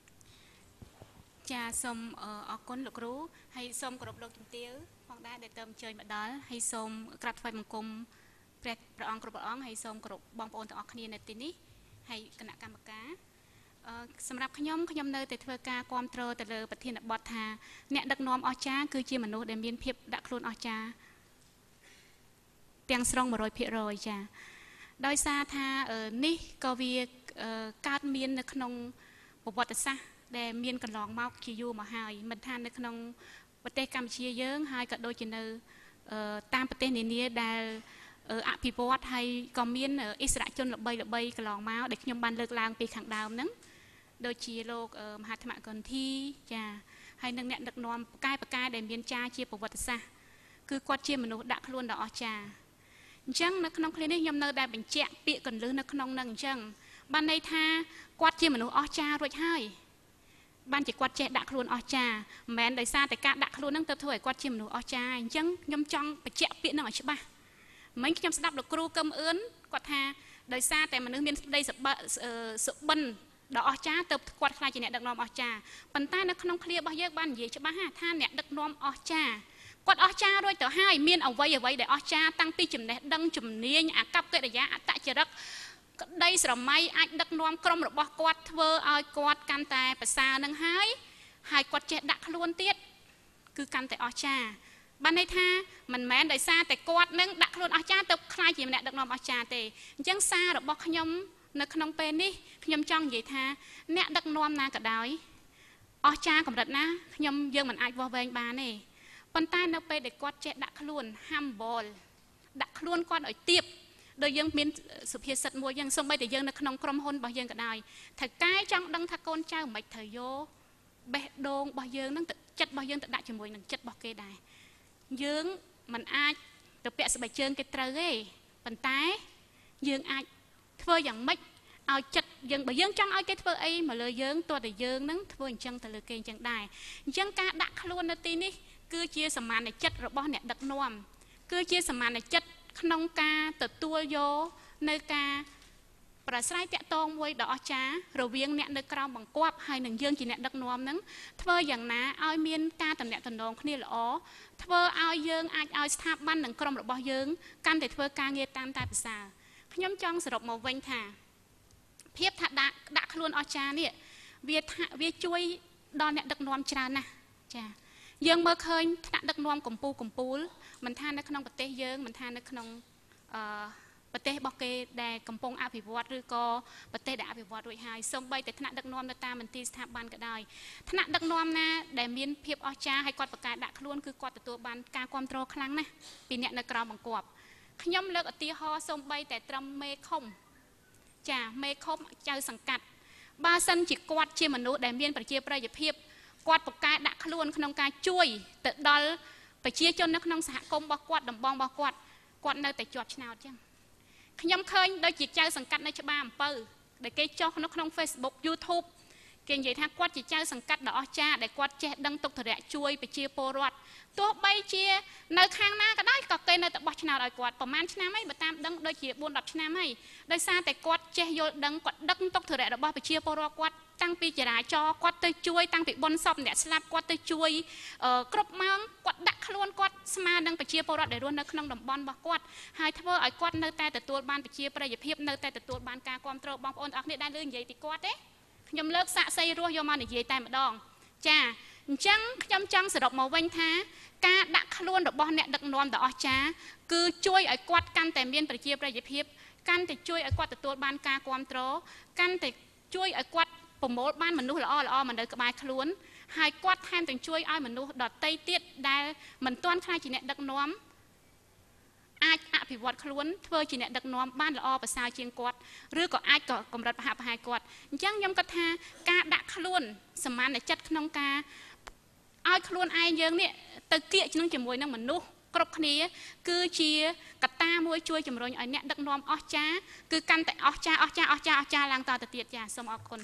Speaker 3: ចាសូមអរគុណលោកគ្រូហើយសូមគោរពលោកជំទាវផងដែរដែលទៅអញ្ជើញមកដល់ហើយសូមក្រាបថ្វាយបង្គំព្រះព្រះអង្គគ្រប់ព្រះអង្គហើយសូមគោរពបងប្អូនទាំងអស់គ្នានៅទីនេះហើយគណៈកម្មការសម្រាប់ខ្ញុំខ្ញុំនៅតែធ្វើការគ្រប់គ្រងទៅលើប្រធានបទថាអ្នកដឹកនាំអស្ចារ្យគឺជាមនុស្សដែលមានភាពដាក់ខ្លួនអស្ចារ្យទាំងស្រុង một trăm phần trăm ចាដោយសារថានេះក៏វាកើតមាននៅក្នុងប្រវត្តិសាស្ត្រដែលមានកន្លងមកជាយូរមកហើយមិនថានៅក្នុងប្រទេសកម្ពុជាយើងហើយក៏ដូចជានៅតាមប្រទេសនានាដែលអភិវឌ្ឍហើយក៏មានអិសរាជជនល្បីល្បីកន្លងមកដែលខ្ញុំបានលើកឡើងពីខាងដើមហ្នឹងដូចជាលោកមហាថ្មកុនធីចាហើយនឹងអ្នកដឹកនាំផ្កាយផ្កាយដែលមានចាជាប្រវត្តិសាស្ត្រគឺគាត់ជាមនុស្សដាក់ខ្លួនដ៏អស្ចារ្យអញ្ចឹងនៅក្នុងឃ្លានេះខ្ញុំនៅតែបញ្ជាក់ពាក្យកន្លឹះនៅក្នុងនឹងអញ្ចឹងបានន័យថាគាត់ជាមនុស្សអស្ចារ្យរួចហើយបានជាគាត់ចេះដាក់ខ្លួនអស្ចារ្យមិនមែនដោយសារតែការដាក់ខ្លួននឹងទៅធ្វើឲ្យគាត់ជាមនុស្សអស្ចារ្យអញ្ចឹងខ្ញុំចង់បញ្ជាក់ពាក្យនឹងឲ្យច្បាស់មិញខ្ញុំស្ដាប់លោកគ្រូកឹមអឿនគាត់ថាដោយសារតែមនុស្សមានស្ដីសុបិនដ៏អស្ចារ្យទៅគាត់ខ្លាចជាអ្នកដឹកនាំអស្ចារ្យប៉ុន្តែនៅក្នុងឃ្លារបស់យើងបាននិយាយច្បាស់ថាអ្នកដឹកនាំអស្ចារ្យគាត់អស្ចារ្យរួចទៅហើយមានអ្វីអ្វីដែលអស្ចារ្យតាំងពីចំណេះដឹងជំនាញអាកប្បកិរិយាអត្តចរិតក្តីស្រមៃអាចដឹកនាំក្រុមរបស់គាត់ធ្វើឲ្យគាត់កាន់តែប្រសើរនឹងហើយហើយគាត់ចេះដាក់ខ្លួនទៀតគឺកាន់តែអស្ចារ្យបានន័យថាមិនមែនដោយសារតែគាត់នឹងដាក់ខ្លួនអស្ចារ្យទៅខ្លាចជាអ្នកដឹកនាំអស្ចារ្យទេអញ្ចឹងសាររបស់ខ្ញុំនៅក្នុងពេលនេះខ្ញុំចង់និយាយថាអ្នកដឹកនាំណាក៏ដោយអស្ចារ្យកម្រិតណាខ្ញុំយើងមិនអាចវាស់វែងបានទេប៉ុន្តែនៅពេលដែលគាត់ចេះដាក់ខ្លួន humble ដាក់ខ្លួនគាត់ឲ្យទាបដោយយើងមានសុភាសិតមួយយ៉ាងសូម្បីតែយើងនៅក្នុងក្រុមហ៊ុនរបស់យើងក៏ដោយថៅកែចង់ដឹងថាកូនចៅមិនត្រូវយកបេះដូងរបស់យើងនឹងចិត្តរបស់យើងទៅដាក់ជាមួយនឹងចិត្តរបស់គេដែរយើងមិនអាចទៅពាក់ស្បែកជើងគេត្រូវទេប៉ុន្តែយើងអាចធ្វើយ៉ាងម៉េចឲ្យចិត្តយើងបើយើងចង់ឲ្យគេធ្វើអីមកលើយើងទោះតែយើងនឹងធ្វើអញ្ចឹងទៅលើគេអញ្ចឹងដែរអញ្ចឹងការដាក់ខ្លួននៅទីនេះគឺជាសមានចិត្តរបស់អ្នកដឹកនាំគឺជាសមានចិត្តក្នុងការទទួលយកនៅការប្រស្រ័យតាក់ទងមួយដ៏អស្ចារ្យរវាងអ្នកនៅក្រោមបង្គាប់ហើយនឹងយើងជាអ្នកដឹកនាំនឹងធ្វើយ៉ាងណាឲ្យមានការតំណាក់តំណងគ្នាល្អធ្វើឲ្យយើងអាចឲ្យស្ថាប័ននិងក្រុមរបស់យើងកាន់តែធ្វើការងារតាមតែប្រសើរខ្ញុំចង់សរុបមកវិញថាភាពថាដាក់ដាក់ខ្លួនអស្ចារ្យនេះវាវាជួយដល់អ្នកដឹកនាំច្រើនណាស់ចាយើងមើលឃើញថ្នាក់ដឹកនាំកម្ពុជាកម្ពុជាមិនថានៅក្នុងប្រទេសយើងមិនថានៅក្នុងអឺប្រទេសរបស់គេដែលកំពុងអភិវឌ្ឍឬក៏ប្រទេសដែលអភិវឌ្ឍរួចហើយសូម្បីតែថ្នាក់ដឹកនាំនៅតាមមន្ទីរស្ថាប័នក៏ដោយថ្នាក់ដឹកនាំណាដែលមានភាពអស្ចារ្យហើយគាត់ប្រកាសដាក់ខ្លួនគឺគាត់ទទួលបានការគ្រប់គ្រងខ្លាំងណាស់ពីអ្នកនៅក្រោមបង្គាប់ខ្ញុំលើកឧទាហរណ៍សូម្បីតែត្រឹមមេឃុំចាមេឃុំចៅសង្កាត់បើសិនជាគាត់ជាមនុស្សដែលមានប្រជាប្រិយភាពគាត់ប្រកាសដាក់ខ្លួនក្នុងការជួយទៅដល់ប្រជាជននៅក្នុងសហគមន៍របស់គាត់តំបន់របស់គាត់គាត់នៅតែជាប់ឆ្នោតចឹងខ្ញុំឃើញដូចជាចៅសង្កាត់នៅច្បារអំពៅដែលគេចុះនៅក្នុង Facebook YouTube គេនិយាយថាគាត់ជាចៅសង្កាត់ដ៏អស្ចារ្យដែលគាត់ចេះដឹងទុក្ខធុរៈជួយប្រជាពលរដ្ឋទោះបីជានៅខាងណាក៏ដោយក៏គេនៅតែបោះឆ្នោតឲ្យគាត់ប្រហែលឆ្នាំហើយបើតាមដឹងដូចជាបួនដប់ឆ្នាំហើយដោយសារតែគាត់ចេះយល់ដឹងគាត់ដឹងទុក្ខធុរៈរបស់ប្រជាពលរដ្ឋគាត់តាំងពីចរាចរណ៍គាត់ទៅជួយតាំងពីបុណ្យសពអ្នកស្លាប់គាត់ទៅជួយគ្រប់ម៉ោងគាត់ដាក់ខ្លួនគាត់ស្មើនឹងប្រជាពលរដ្ឋដែលរស់នៅក្នុងតំបន់របស់គាត់ហើយធ្វើឲ្យគាត់នៅតែទទួលបានប្រជាប្រិយភាពនៅតែទទួលបានការគ្រប់គ្រងបងប្អូនអរគ្នាដែលលើនិយាយពីគាត់ទេខ្ញុំលើកសាកសីរស់យកមកនិយាយតែម្ដងចាអញ្ចឹងខ្ញុំចង់សរុបមកវិញថាការដាក់ខ្លួនរបស់អ្នកដឹកនាំដ៏អស្ចារ្យគឺជួយឲ្យគាត់កាន់តែមានប្រជាប្រិយភាពកាន់តែជួយឲ្យគាត់ទទួលបានការគ្រប់គ្រងកាន់តែជួយឲ្យគាត់ប្រមូលបានមនុស្សល្អល្អមកនៅក្បែរខ្លួនហើយគាត់ថែមទាំងជួយឲ្យមនុស្សដទៃទៀតដែលមិនទាន់ខ្លាចជាអ្នកដឹកនាំអាចអភិវឌ្ឍខ្លួនធ្វើជាអ្នកដឹកនាំបានល្អប្រសើរជាងគាត់ឬក៏អាចក៏កម្រិតប្រហាក់ប្រហែលគាត់អញ្ចឹងខ្ញុំគិតថាការដាក់ខ្លួនសមានចិត្តក្នុងការឲ្យខ្លួនឯងយើងនេះទៅគៀកជាមួយនឹងមនុស្សគ្រប់គ្នាគឺជាកត្តាមួយជួយជំរុញឲ្យអ្នកដឹកនាំអស្ចារ្យគឺកាន់តែអស្ចារ្យអស្ចារ្យអស្ចារ្យអស្ចារ្យឡើងតទៅទៀតចាសូមអរគុណ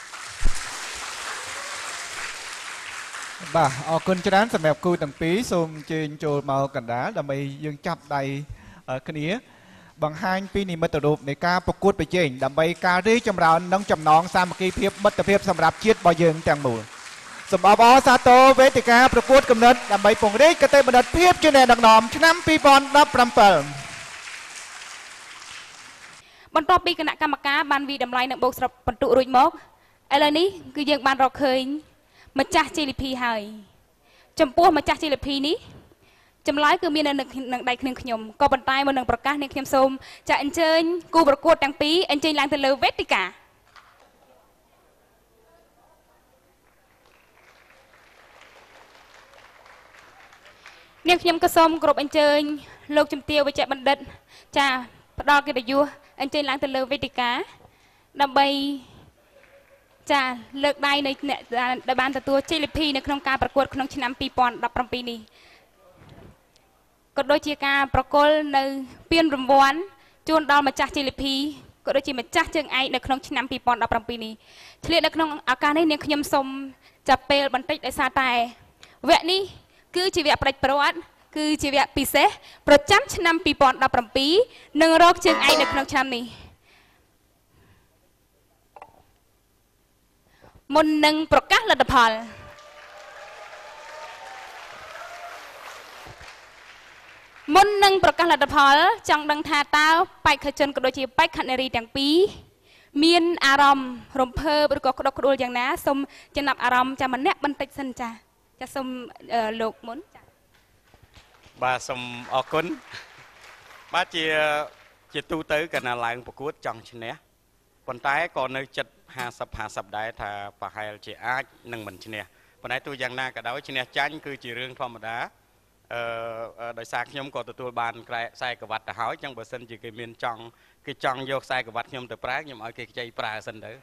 Speaker 2: បាទអរគុណច្រើនសម្រាប់គូទាំងពីរសូមអញ្ជើញចូលមកកណ្ដាលដើម្បីយើងចាប់ដៃគ្នាបង្ហាញពីនិមិត្តរូបនៃការប្រកួតប្រជែងដើម្បីការរីកចម្រើននិងចំណងសាមគ្គីភាពមិត្តភាពសម្រាប់ជាតិរបស់យើងទាំងមូលសូមអបអរសាទរវេទិកាប្រកួតគំនិតដើម្បីពង្រីកគតិបណ្ឌិតភាពជាអ្នកដឹកនាំឆ្នាំពីរពាន់ដប់ប្រាំbảy
Speaker 1: បន្ទាប់ពីគណៈកម្មការបានវិតម្លៃនិងបូកស្រុកបន្ទុករួចមកឥឡូវនេះគឺយើងបានរកឃើញម្ចាស់ជេលីភីហើយចំពោះម្ចាស់ជេលីភីនេះចម្លើយគឺមាននៅនឹងដៃគ្នាខ្ញុំក៏ប៉ុន្តែមុននឹងប្រកាសនេះខ្ញុំសូមចាអញ្ជើញគូប្រកួតទាំងពីរអញ្ជើញឡើងទៅលើវេទិកានាងខ្ញុំក៏សូមគោរពអញ្ជើញលោកជំទាវវិជ្ជបណ្ឌិតចាផ្ដល់កិត្តិយសអញ្ជើញឡើងទៅលើវេទិកាដើម្បីចាលើកដៃនៃអ្នកដែលបានទទួលជ័យលាភីនៅក្នុងការប្រកួតក្នុងឆ្នាំពីរពាន់ដប់ប្រាំពីរនេះក៏ដូចជាការប្រគល់នៅពានរង្វាន់ជូនដល់ម្ចាស់ជ័យលាភីក៏ដូចជាម្ចាស់ជើងឯកនៅក្នុងឆ្នាំពីរពាន់ដប់ប្រាំពីរនេះឆ្លៀតនៅក្នុងឱកាសនេះនាងខ្ញុំសូមចាប់ពេលបន្តិចដោយសារតែវគ្គនេះគឺជាវគ្គផ្ដាច់ប្រវត្តិគឺជាវគ្គពិសេសប្រចាំឆ្នាំពីរពាន់ដប់ប្រាំពីរនិងរកជើងឯកនៅក្នុងឆ្នាំនេះមុននឹងប្រកាសលទ្ធផលមុននឹងប្រកាសលទ្ធផលចង់ដឹងថាតើបេក្ខជនក៏ដូចជាបេក្ខនារីទាំងពីរមានអារម្មណ៍រំភើបឬក៏ក្តុកក្តួលយ៉ាងណាសូមចំណាប់អារម្មណ៍ចាំម្នាក់បន្តិចសិនចាចាសូមលោកមុនចា
Speaker 4: បាទសូមអរគុណបាទជាជាទូទៅកណ្ណាឡើងប្រកួតចង់ឈ្នះប៉ុន្តែក៏នៅចិត្តห้าสิบ ห้าสิบដែរថាប្រហែលជាអាចនឹងមិនឈ្នះប៉ុន្តែទោះយ៉ាងណាក៏ដោយឈ្នះចាញ់គឺជារឿងធម្មតាអឺដោយសារខ្ញុំក៏ទទួលបានខ្សែក្រវ៉ាត់ទៅហើយចឹងបើសិនជាគេមានចង់គេចង់យកខ្សែក្រវ៉ាត់ខ្ញុំទៅប្រើខ្ញុំឲ្យគេខ្ចីប្រើសិនទៅ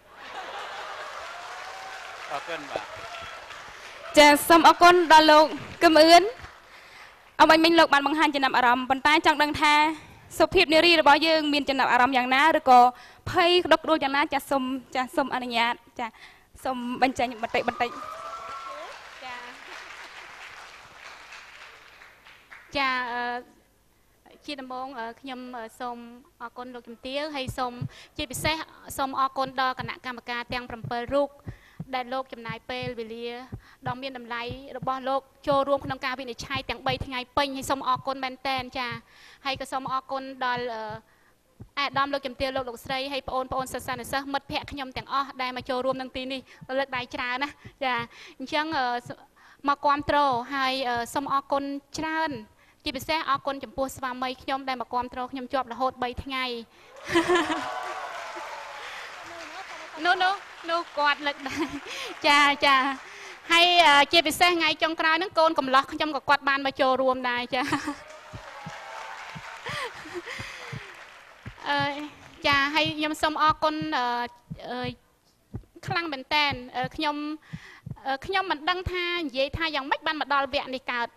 Speaker 4: អរគុណបាទ
Speaker 1: ចាសូមអរគុណដល់លោកកឹមអឿនអមមិញលោកបានបង្ហាញចំណាប់អារម្មណ៍ប៉ុន្តែចង់ដឹងថាសុភាពនារីរបស់យើងមានចំណាប់អារម្មណ៍យ៉ាងណាឬក៏ភ័យក្តុកក្តួលយ៉ាងណាចាសូមចាសូមអនុញ្ញាតចាសូមបញ្ចេញបន្តិចបន្តិច
Speaker 3: ចាចាជាដំបូងខ្ញុំសូមអរគុណលោកជំទាវហើយសូមជាពិសេសសូមអរគុណដល់គណៈកម្មការទាំងប្រាំbảyរូបដែលលោកចំណាយពេលវេលាដ៏មានតម្លៃរបស់លោកចូលរួមក្នុងការវិនិច្ឆ័យទាំងបីថ្ងៃពេញហើយសូមអរគុណមែនតែនចាហើយក៏សូមអរគុណដល់អាដាមលោកជំទាវលោកលោកស្រីហើយបងប្អូនសិស្សានុសិស្សមិត្តភ័ក្តិខ្ញុំទាំងអស់ដែលមកចូលរួមនឹងទីនេះលើកដៃច្រើនណាចាអញ្ចឹងមកគ្រប់គ្រងហើយសូមអរគុណច្រើនជាពិសេសអរគុណចំពោះស្វាមីខ្ញុំដែលមកគ្រប់គ្រងខ្ញុំជាប់រហូតបីថ្ងៃនោះនោះនោះគាត់លើកដៃចាចាហើយជាពិសេសថ្ងៃចុងក្រោយហ្នឹងកូនកំឡោះខ្ញុំក៏គាត់បានមកចូលរួមដែរចាអឺចាហើយខ្ញុំសូមអរគុណខ្លាំងមែនតើខ្ញុំខ្ញុំមិនដឹងថានិយាយថាយ៉ាងម៉េចបានមកដល់វគ្គនេះកើត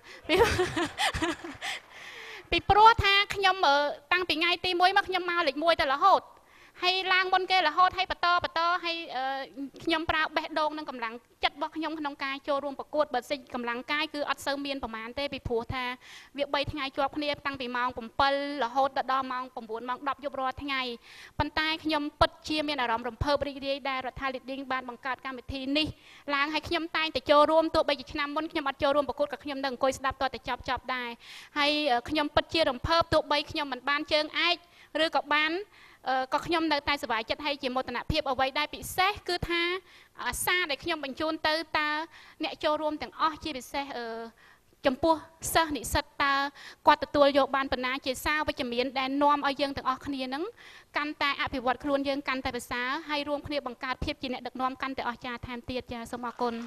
Speaker 3: ពីព្រោះថាខ្ញុំតាំងពីថ្ងៃទីមួយមកខ្ញុំមកលេខមួយទៅរហូតហើយឡើងមុនគេរហូតហើយបន្តបន្តហើយខ្ញុំប្រើបេះដូងនឹងកម្លាំងចិត្តរបស់ខ្ញុំក្នុងការចូលរួមប្រកួតបើសិនកម្លាំងកាយគឺអត់សូវមានប្រមាណទេពីព្រោះថាវាបីថ្ងៃជាប់គ្នាតាំងពីម៉ោង7រហូតដល់ម៉ោង9ម៉ោង10យប់រាល់ថ្ងៃប៉ុន្តែខ្ញុំពិតជាមានអារម្មណ៍រំភើបរីករាយដែលរដ្ឋាភិបាលបានបង្កើតកម្មវិធីនេះឡើងឲ្យខ្ញុំតែងតែចូលរួមទោះបីជាឆ្នាំមុនខ្ញុំអត់ចូលរួមប្រកួតក៏ខ្ញុំនៅអង្គុយស្ដាប់តតែចប់ចប់ដែរហើយខ្ញុំពិតជារំភើបទោះបីខ្ញុំមិនបានជើងឯកឬក៏បានក៏ខ្ញុំនៅតែសប្បាយចិត្តហើយជាមោទនភាពអ្វីដែលពិសេសគឺថាសារដែលខ្ញុំបញ្ជូនទៅតើអ្នកចូលរួមទាំងអស់ជាពិសេសចំពោះសិស្សនិស្សិតតើគាត់ទទួលយកបានប៉ុណ្ណាជាសារវិជ្ជមានដែលនាំឲ្យយើងទាំងអស់គ្នានឹងកាន់តែអភិវឌ្ឍខ្លួនយើងកាន់តែប្រសើរហើយរួមគ្នាបង្កើតភាពជាអ្នកដឹកនាំកាន់តែអស្ចារ្យថែមទៀតចាសូមអរគុណ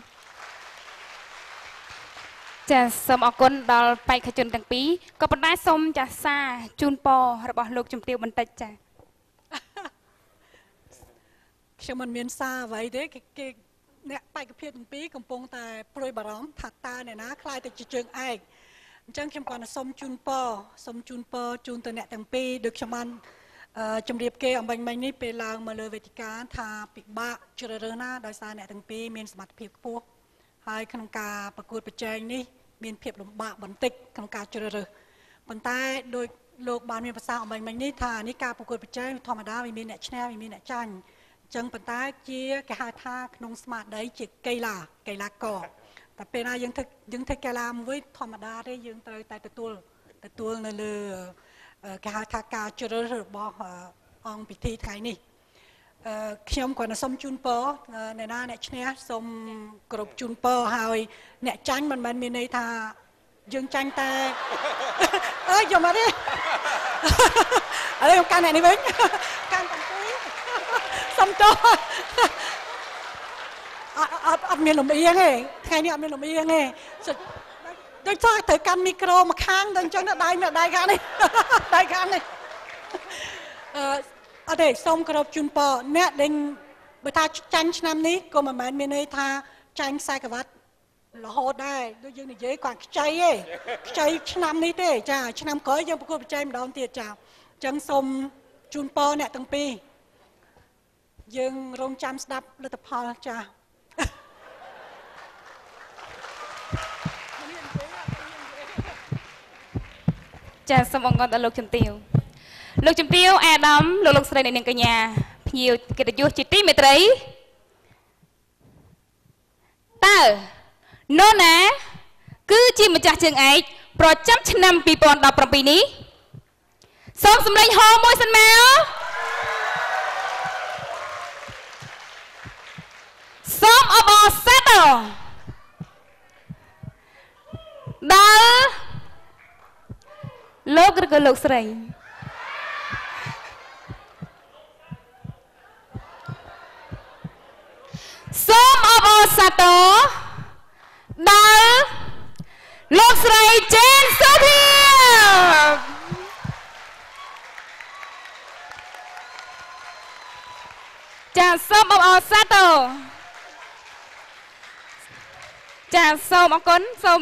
Speaker 3: ចាសូមអរគុណដល់បេក្ខជនទាំងពីរក៏ប៉ុន្តែសូមចាសសារជូនពររបស់លោកជំទាវបន្តិចចាខ្ញុំមិនមានសារអ្វីទេគេអ្នកបេក្ខភាពទាំងពីរកំពុងតែព្រួយបារម្ភថាតើអ្នកណាខ្លាយទៅជាជើងឯកអញ្ចឹងខ្ញុំគាត់សូមជូនពរសូមជូនពរជូនទៅអ្នកទាំងពីរដូចខ្ញុំបានជម្រាបគេអំបញ្ញមិញនេះពេលឡើងមកលើវេទិកាថាពិបាកជ្រើសរើសណាដោយសារអ្នកទាំងពីរមានសមត្ថភាពខ្ពស់ហើយក្នុងការប្រកួតប្រជែងនេះមានភាពលំបាកបន្តិចក្នុងការជ្រើសរើសប៉ុន្តែដោយលោកបានមានប្រសាសន៍អំបញ្ញមិញនេះថានេះការប្រកួតប្រជែងធម្មតាវាមានអ្នកឈ្នះវាមានអ្នកចាញ់អញ្ចឹងប៉ុន្តែជាគេហៅថាក្នុងស្មារតីជាកីឡាកីឡាករតែពេលណាយើងធ្វើយើងធ្វើកីឡាមួយធម្មតាទេយើងត្រូវតែទទួលទទួលនៅលើគេហៅថាការជ្រើសរើសរបស់អង្គពិធីថ្ងៃនេះខ្ញុំគាត់សូមជូនពរអ្នកណាអ្នកឈ្នះសូមគ្រប់ជូនពរហើយអ្នកចាញ់មិនមែនមានន័យថាយើងចាញ់តែអើយយកមកទេឥឡូវកាន់អ្នកនេះវិញកាន់តាំងពីសុំទោសអត់អត់អត់មានលំអៀងទេថ្ងៃនេះអត់មានលំអៀងទេដូចថាត្រូវកាន់មីក្រូមកខាងទៅអញ្ចឹងដៃនៅដៃខាងនេះដៃខាងនេះអឺអត់ទេសូមគោរពជូនពរអ្នកដែលបើថាចាញ់ឆ្នាំនេះក៏មិនមែនមានន័យថាចាញ់ខ្សែក្រវ៉ាត់រហូតដែរដូចយើងនិយាយគាត់ខ្ចីទេខ្ចីឆ្នាំនេះទេចាឆ្នាំក្រោយយើងប្រកួតប្រជែងម្ដងទៀតចាអញ្ចឹងសូមជូនពរអ្នកទាំងពីរយើងរងចាំស្ដាប់លទ្ធផលចាចាសូមអរគុណដល់លោកជំទាវលោកជំទាវអាដាមលោកលោកស្រីអ្នកនាងកញ្ញាភ្ញៀវកិត្តិយសជាទីមេត្រីតើនរណាគឺជាម្ចាស់ជើងឯកប្រចាំឆ្នាំពីរពាន់ដប់ប្រាំពីរនេះសូមសម្លេងហោមួយសិនមកសូមអបអរសាទរដល់លោកឬក៏លោកស្រីសូមអបអរសាទរដល់លោកស្រីចេនសុភាចាសូមអបអរសាទរចាសូមអរគុណសូម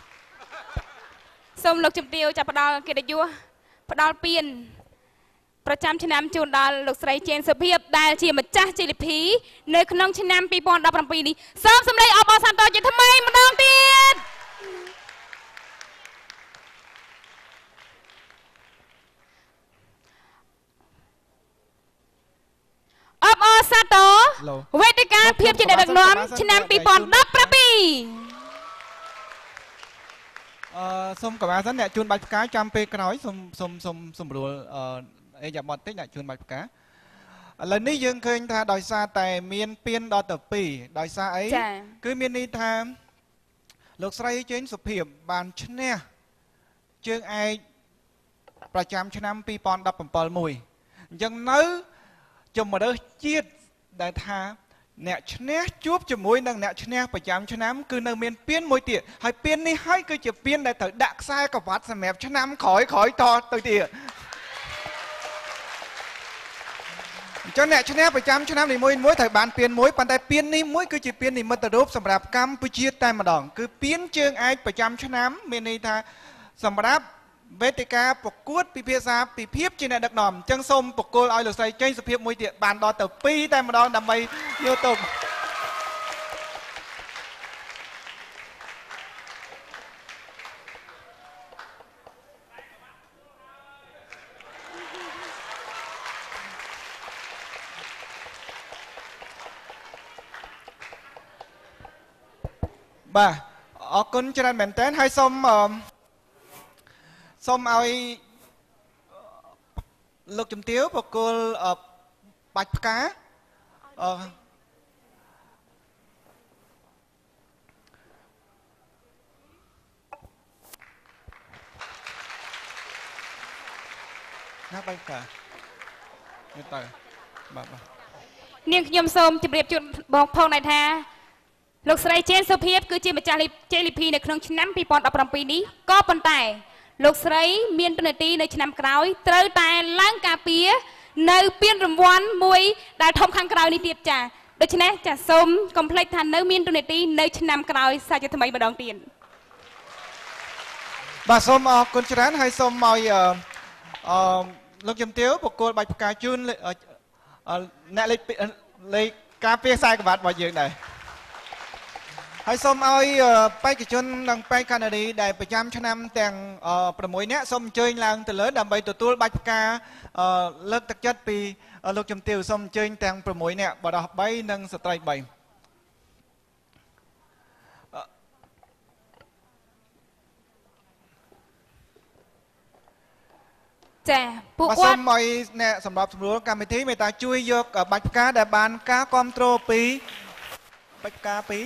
Speaker 3: សូមលោកជំទាវចាប់ផ្ដល់កិត្តិយសផ្ដល់ពានប្រចាំឆ្នាំជូនដល់លោកស្រីចេនសុភាពដែលជាម្ចាស់ជ័យលាភីនៅក្នុងឆ្នាំពីរពាន់ដប់ប្រាំពីរនេះសូមសម្លេងអបអរសាទរជាថ្មីម្ដងទៀតអបអរសាទរវេទិកាភាពជាអ្នកដឹកនាំឆ្នាំពីរពាន់ដប់ប្រាំពីរអឺសូមកម្ពុជាសិនអ្នកជួនបាច់ផ្កាយចាំពេលក្រោយសូមសូមសូមសម្រួលអឺ
Speaker 2: អីយ៉ាបតតិចដាក់ជូនបាច់ផ្កាឥឡូវនេះយើងឃើញថាដោយសារតែមានពៀនដល់ទៅពីរដោយសារអីគឺមានន័យថាលោកស្រីចេញសុភាពបានឈ្នះជើងឯកប្រចាំឆ្នាំពីរពាន់ដប់bảyមួយអញ្ចឹងនៅជំរឿជាតិដែលថាអ្នកឈ្នះជួបជាមួយនឹងអ្នកឈ្នះប្រចាំឆ្នាំគឺនៅមានពៀនមួយទៀតហើយពៀននេះហើយគឺជាពៀនដែលត្រូវដាក់ខ្សែក្រវ៉ាត់សម្រាប់ឆ្នាំក្រោយក្រោយតទៅទៀតអញ្ចឹងអ្នកឈ្នះប្រចាំឆ្នាំនីមួយមួយត្រូវបានពៀនមួយប៉ុន្តែពៀននេះមួយគឺជាពៀននិមិត្តរូបសម្រាប់កម្ពុជាតែម្ដងគឺពៀនជើងឯកប្រចាំឆ្នាំមានន័យថាសម្រាប់វេទិកាប្រកួតពិភាក្សាពិភាពជាអ្នកដឹកនាំអញ្ចឹងសូមបកគលឲ្យលោកស្រីចេញសុភាពមួយទៀតបានដល់ទៅពីរតែម្ដងដើម្បីយកទៅបាទអរគុណច្រើនមែនតើហើយសូមសូមឲ្យលោកជំទាវបកគលបាច់ផ្កាអឺណាបាច់ផ្កានេះទៅបាទបាទ
Speaker 1: នាងខ្ញុំសូមជម្រាបជូនបងផងដែរថាលោកស្រីចេនសុភាពគឺជាម្ចាស់ជ័យលាភីនៅក្នុងឆ្នាំពីរពាន់ដប់ប្រាំពីរនេះក៏ប៉ុន្តែលោកស្រីមានតួនាទីនៅឆ្នាំក្រោយត្រូវតែឡើងការពារនៅពានរង្វាន់មួយដែលធំខាងក្រោយនេះទៀតចាដូច្នេះចាសូមកុំភ្លេចថានៅមានតួនាទីនៅឆ្នាំក្រោយសាជាថ្មីម្ដងទៀត
Speaker 2: បាទសូមអរគុណច្រើនហើយសូមឲ្យអឺលោកជំទាវបកគលបាច់ផ្កាជូនអ្នកលេខលេខការពារខ្សែក្រវ៉ាត់របស់យើងដែរហើយសូមឲ្យបេក្ខជននិងបេក្ខនារីដែលប្រចាំឆ្នាំទាំងប្រាំមួយនាក់សូមអញ្ជើញឡើងទៅលើដើម្បីទទួលបាច់ផ្កាលើកទឹកចិត្តពីលោកជំទាវសូមអញ្ជើញទាំងប្រាំមួយនាក់បរិសុទ្ធបីនិងស្ត្រីបី
Speaker 1: ចាពួកគាត់សូម
Speaker 2: ឲ្យអ្នកសម្របសម្រួលកម្មវិធីមេត្តាជួយយកបាច់ផ្កាដែលបានការគ្រប់គ្រងពីបាច់ផ្កាពី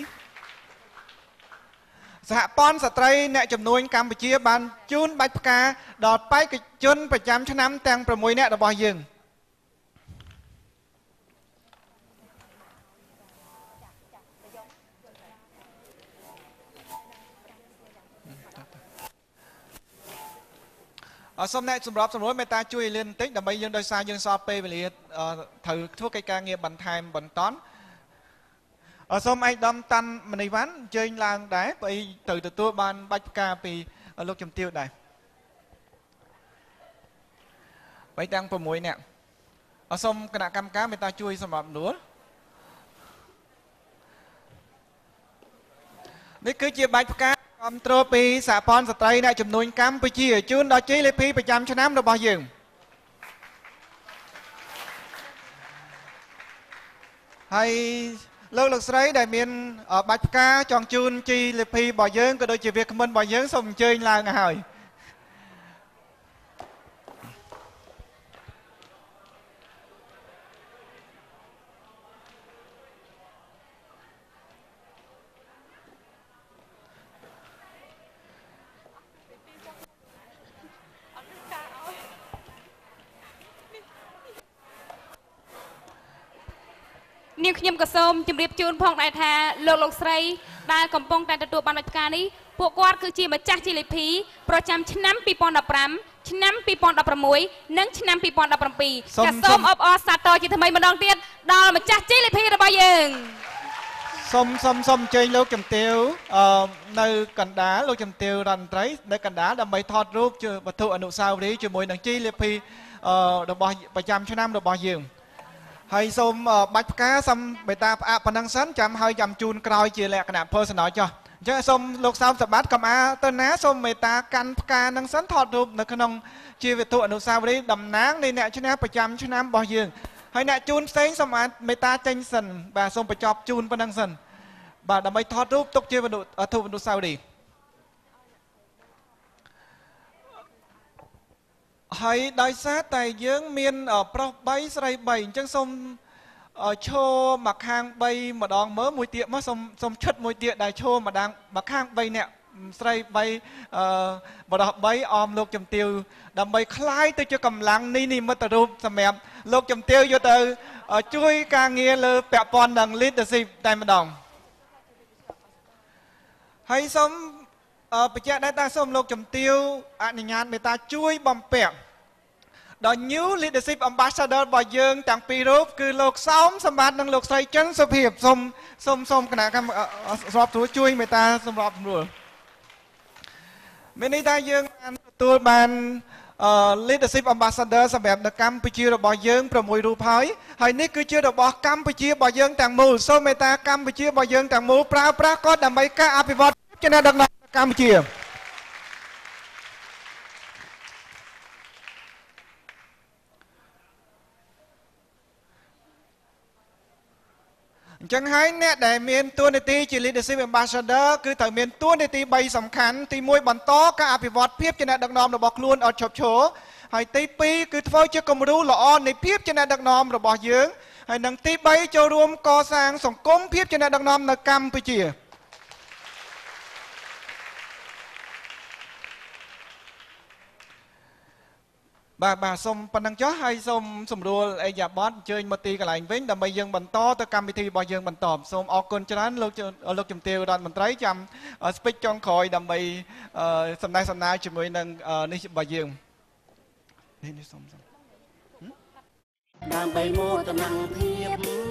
Speaker 2: សហព័ន្ធស្ត្រីអ្នកចំនួនកម្ពុជាបានជូនបាច់ផ្កាដល់បេក្ខជនប្រចាំឆ្នាំទាំងប្រាំមួយនាក់របស់យើងអសូមអ្នកសម្របសម្រួលមេត្តាជួយលឿនបន្តិចដើម្បីយើងដោយសារយើងសល់ពេលវេលាត្រូវធ្វើកិច្ចការងារបន្ថែមបន្តអសូមឯកឧត្តមតាន់មនីវ៉ាន់អញ្ជើញឡើងដែរព្រោះទៅទទួលបានបាច់ផ្កាពីលោកជំទាវដែរបីទាំងប្រាំមួយនាក់អសូមគណៈកម្មការមេត្តាជួយសម្រាប់នួលនេះគឺជាបាច់ផ្កាគ្រប់គ្រងពីសហព័ន្ធស្ត្រីអ្នកចំនួនកម្ពុជាជូនដល់ជ័យលាភីប្រចាំឆ្នាំរបស់យើងហើយលោកលោកស្រីដែលមានបាច់ផ្កាចង់ជូនជ័យលាភីរបស់យើងក៏ដូចជាវាគ្មិនរបស់យើងសូមអញ្ជើញឡើងហើយ
Speaker 1: នាងខ្ញុំក៏សូមជម្រាបជូនផងដែរថាលោកលោកស្រីដែលកំពុងតែទទួលបានបាច់ផ្កានេះពួកគាត់គឺជាម្ចាស់ជ័យលាភីប្រចាំឆ្នាំពីរពាន់ដប់ប្រាំឆ្នាំពីរពាន់ដប់ប្រាំមួយនិងឆ្នាំពីរពាន់ដប់ប្រាំពីរចាសសូមអបអរសាទរជាថ្មីម្ដងទៀតដល់ម្ចាស់ជ័យលាភីរបស់យើង
Speaker 2: សូមសូមសូមអញ្ជើញលោកជំទាវអឺនៅកណ្ដាលលោកជំទាវរដ្ឋមន្ត្រីនៅកណ្ដាលដើម្បីថតរូបជាវត្ថុអនុស្សាវរីយ៍ជាមួយនឹងជ័យលាភីអឺរបស់ប្រចាំឆ្នាំរបស់យើងហើយសូមបាច់ផ្កាសូមមេត្តាផ្អាកប៉ុណ្ណឹងសិនចាំហើយចាំជូនក្រោយជាលក្ខណៈ personal ចុះអញ្ចឹងសូមលោកសោមសម្បត្តិកំអាទៅណាសូមមេត្តាកាន់ផ្កានឹងសិនថតរូបនៅក្នុងជាវត្ថុអនុស្សាវរីយ៍តំណាងនៃអ្នកឈ្នះប្រចាំឆ្នាំរបស់យើងហើយអ្នកជូនផ្សេងសូមមេត្តាចេញសិនបាទសូមបញ្ចប់ជូនប៉ុណ្ណឹងសិនបាទដើម្បីថតរូបទុកជាវត្ថុអនុស្សាវរីយ៍ហើយដោយសារតែយើងមានប្រុសបីស្រីបីអញ្ចឹងសូមឈរមកខាងបីម្ដងមើលមួយទៀតមកសូមសូមឈិតមួយទៀតដែលឈរម្ដងមកខាងបីអ្នកស្រីបីអឺបរោះបីអមលោកជំទាវដើម្បីคล้ายទៅជាកម្លាំងនេះនិមិត្តរូបសម្រាប់លោកជំទាវយកទៅជួយការងារលើពាក់ព័ន្ធនឹង leadership តែម្ដងហើយសូមបញ្ជាក់ដែរថាសូមលោកជំទាវអនុញ្ញាតមេត្តាជួយបំពាក់ដល់ new leadership ambassador របស់យើងទាំងពីររូបគឺលោកសោមសម្បត្តិនិងលោកស្រីចិនសុភាពសូមសូមសូមគណៈកម្មស្របត្រួតជួយមេត្តាសម្របសម្រួលមានន័យថាយើងបានទទួលបាន leadership ambassador សម្រាប់នៅកម្ពុជារបស់យើង6រូបហើយហើយនេះគឺជារបស់កម្ពុជារបស់យើងទាំងមូលសូមមេត្តាកម្ពុជារបស់យើងទាំងមូលប្រើប្រាស់គាត់ដើម្បីការអភិវឌ្ឍជាអ្នកដឹកនាំកម្ពុជាអញ្ចឹងហើយអ្នកដែលមានតួនាទីជា leadership ambassador គឺត្រូវមានតួនាទី3សំខាន់ទីមួយបន្តការអភិវឌ្ឍភាពជាអ្នកដឹកនាំរបស់ខ្លួនអត់ឈប់ឈរហើយទីពីរគឺធ្វើជាគំរូល្អនៃភាពជាអ្នកដឹកនាំរបស់យើងហើយនិងទីបីចូលរួមកសាងសង្គមភាពជាអ្នកដឹកនាំនៅកម្ពុជាបាទបាទសូមប៉ុណ្ណឹងចុះហើយសូមសម្រួលអេយ៉ាបតអញ្ជើញមកទីកន្លែងវិញដើម្បីយើងបន្តទៅកម្មវិធីរបស់យើងបន្តសូមអរគុណច្រើនលោកលោកជំទាវរដ្ឋមន្ត្រីចាំ speech ចុងក្រោយដើម្បីសម្ដែងសម្ដាលជាមួយនឹងនេះរបស់យើងនេះនេះសូមដើម្បីមោទនភាព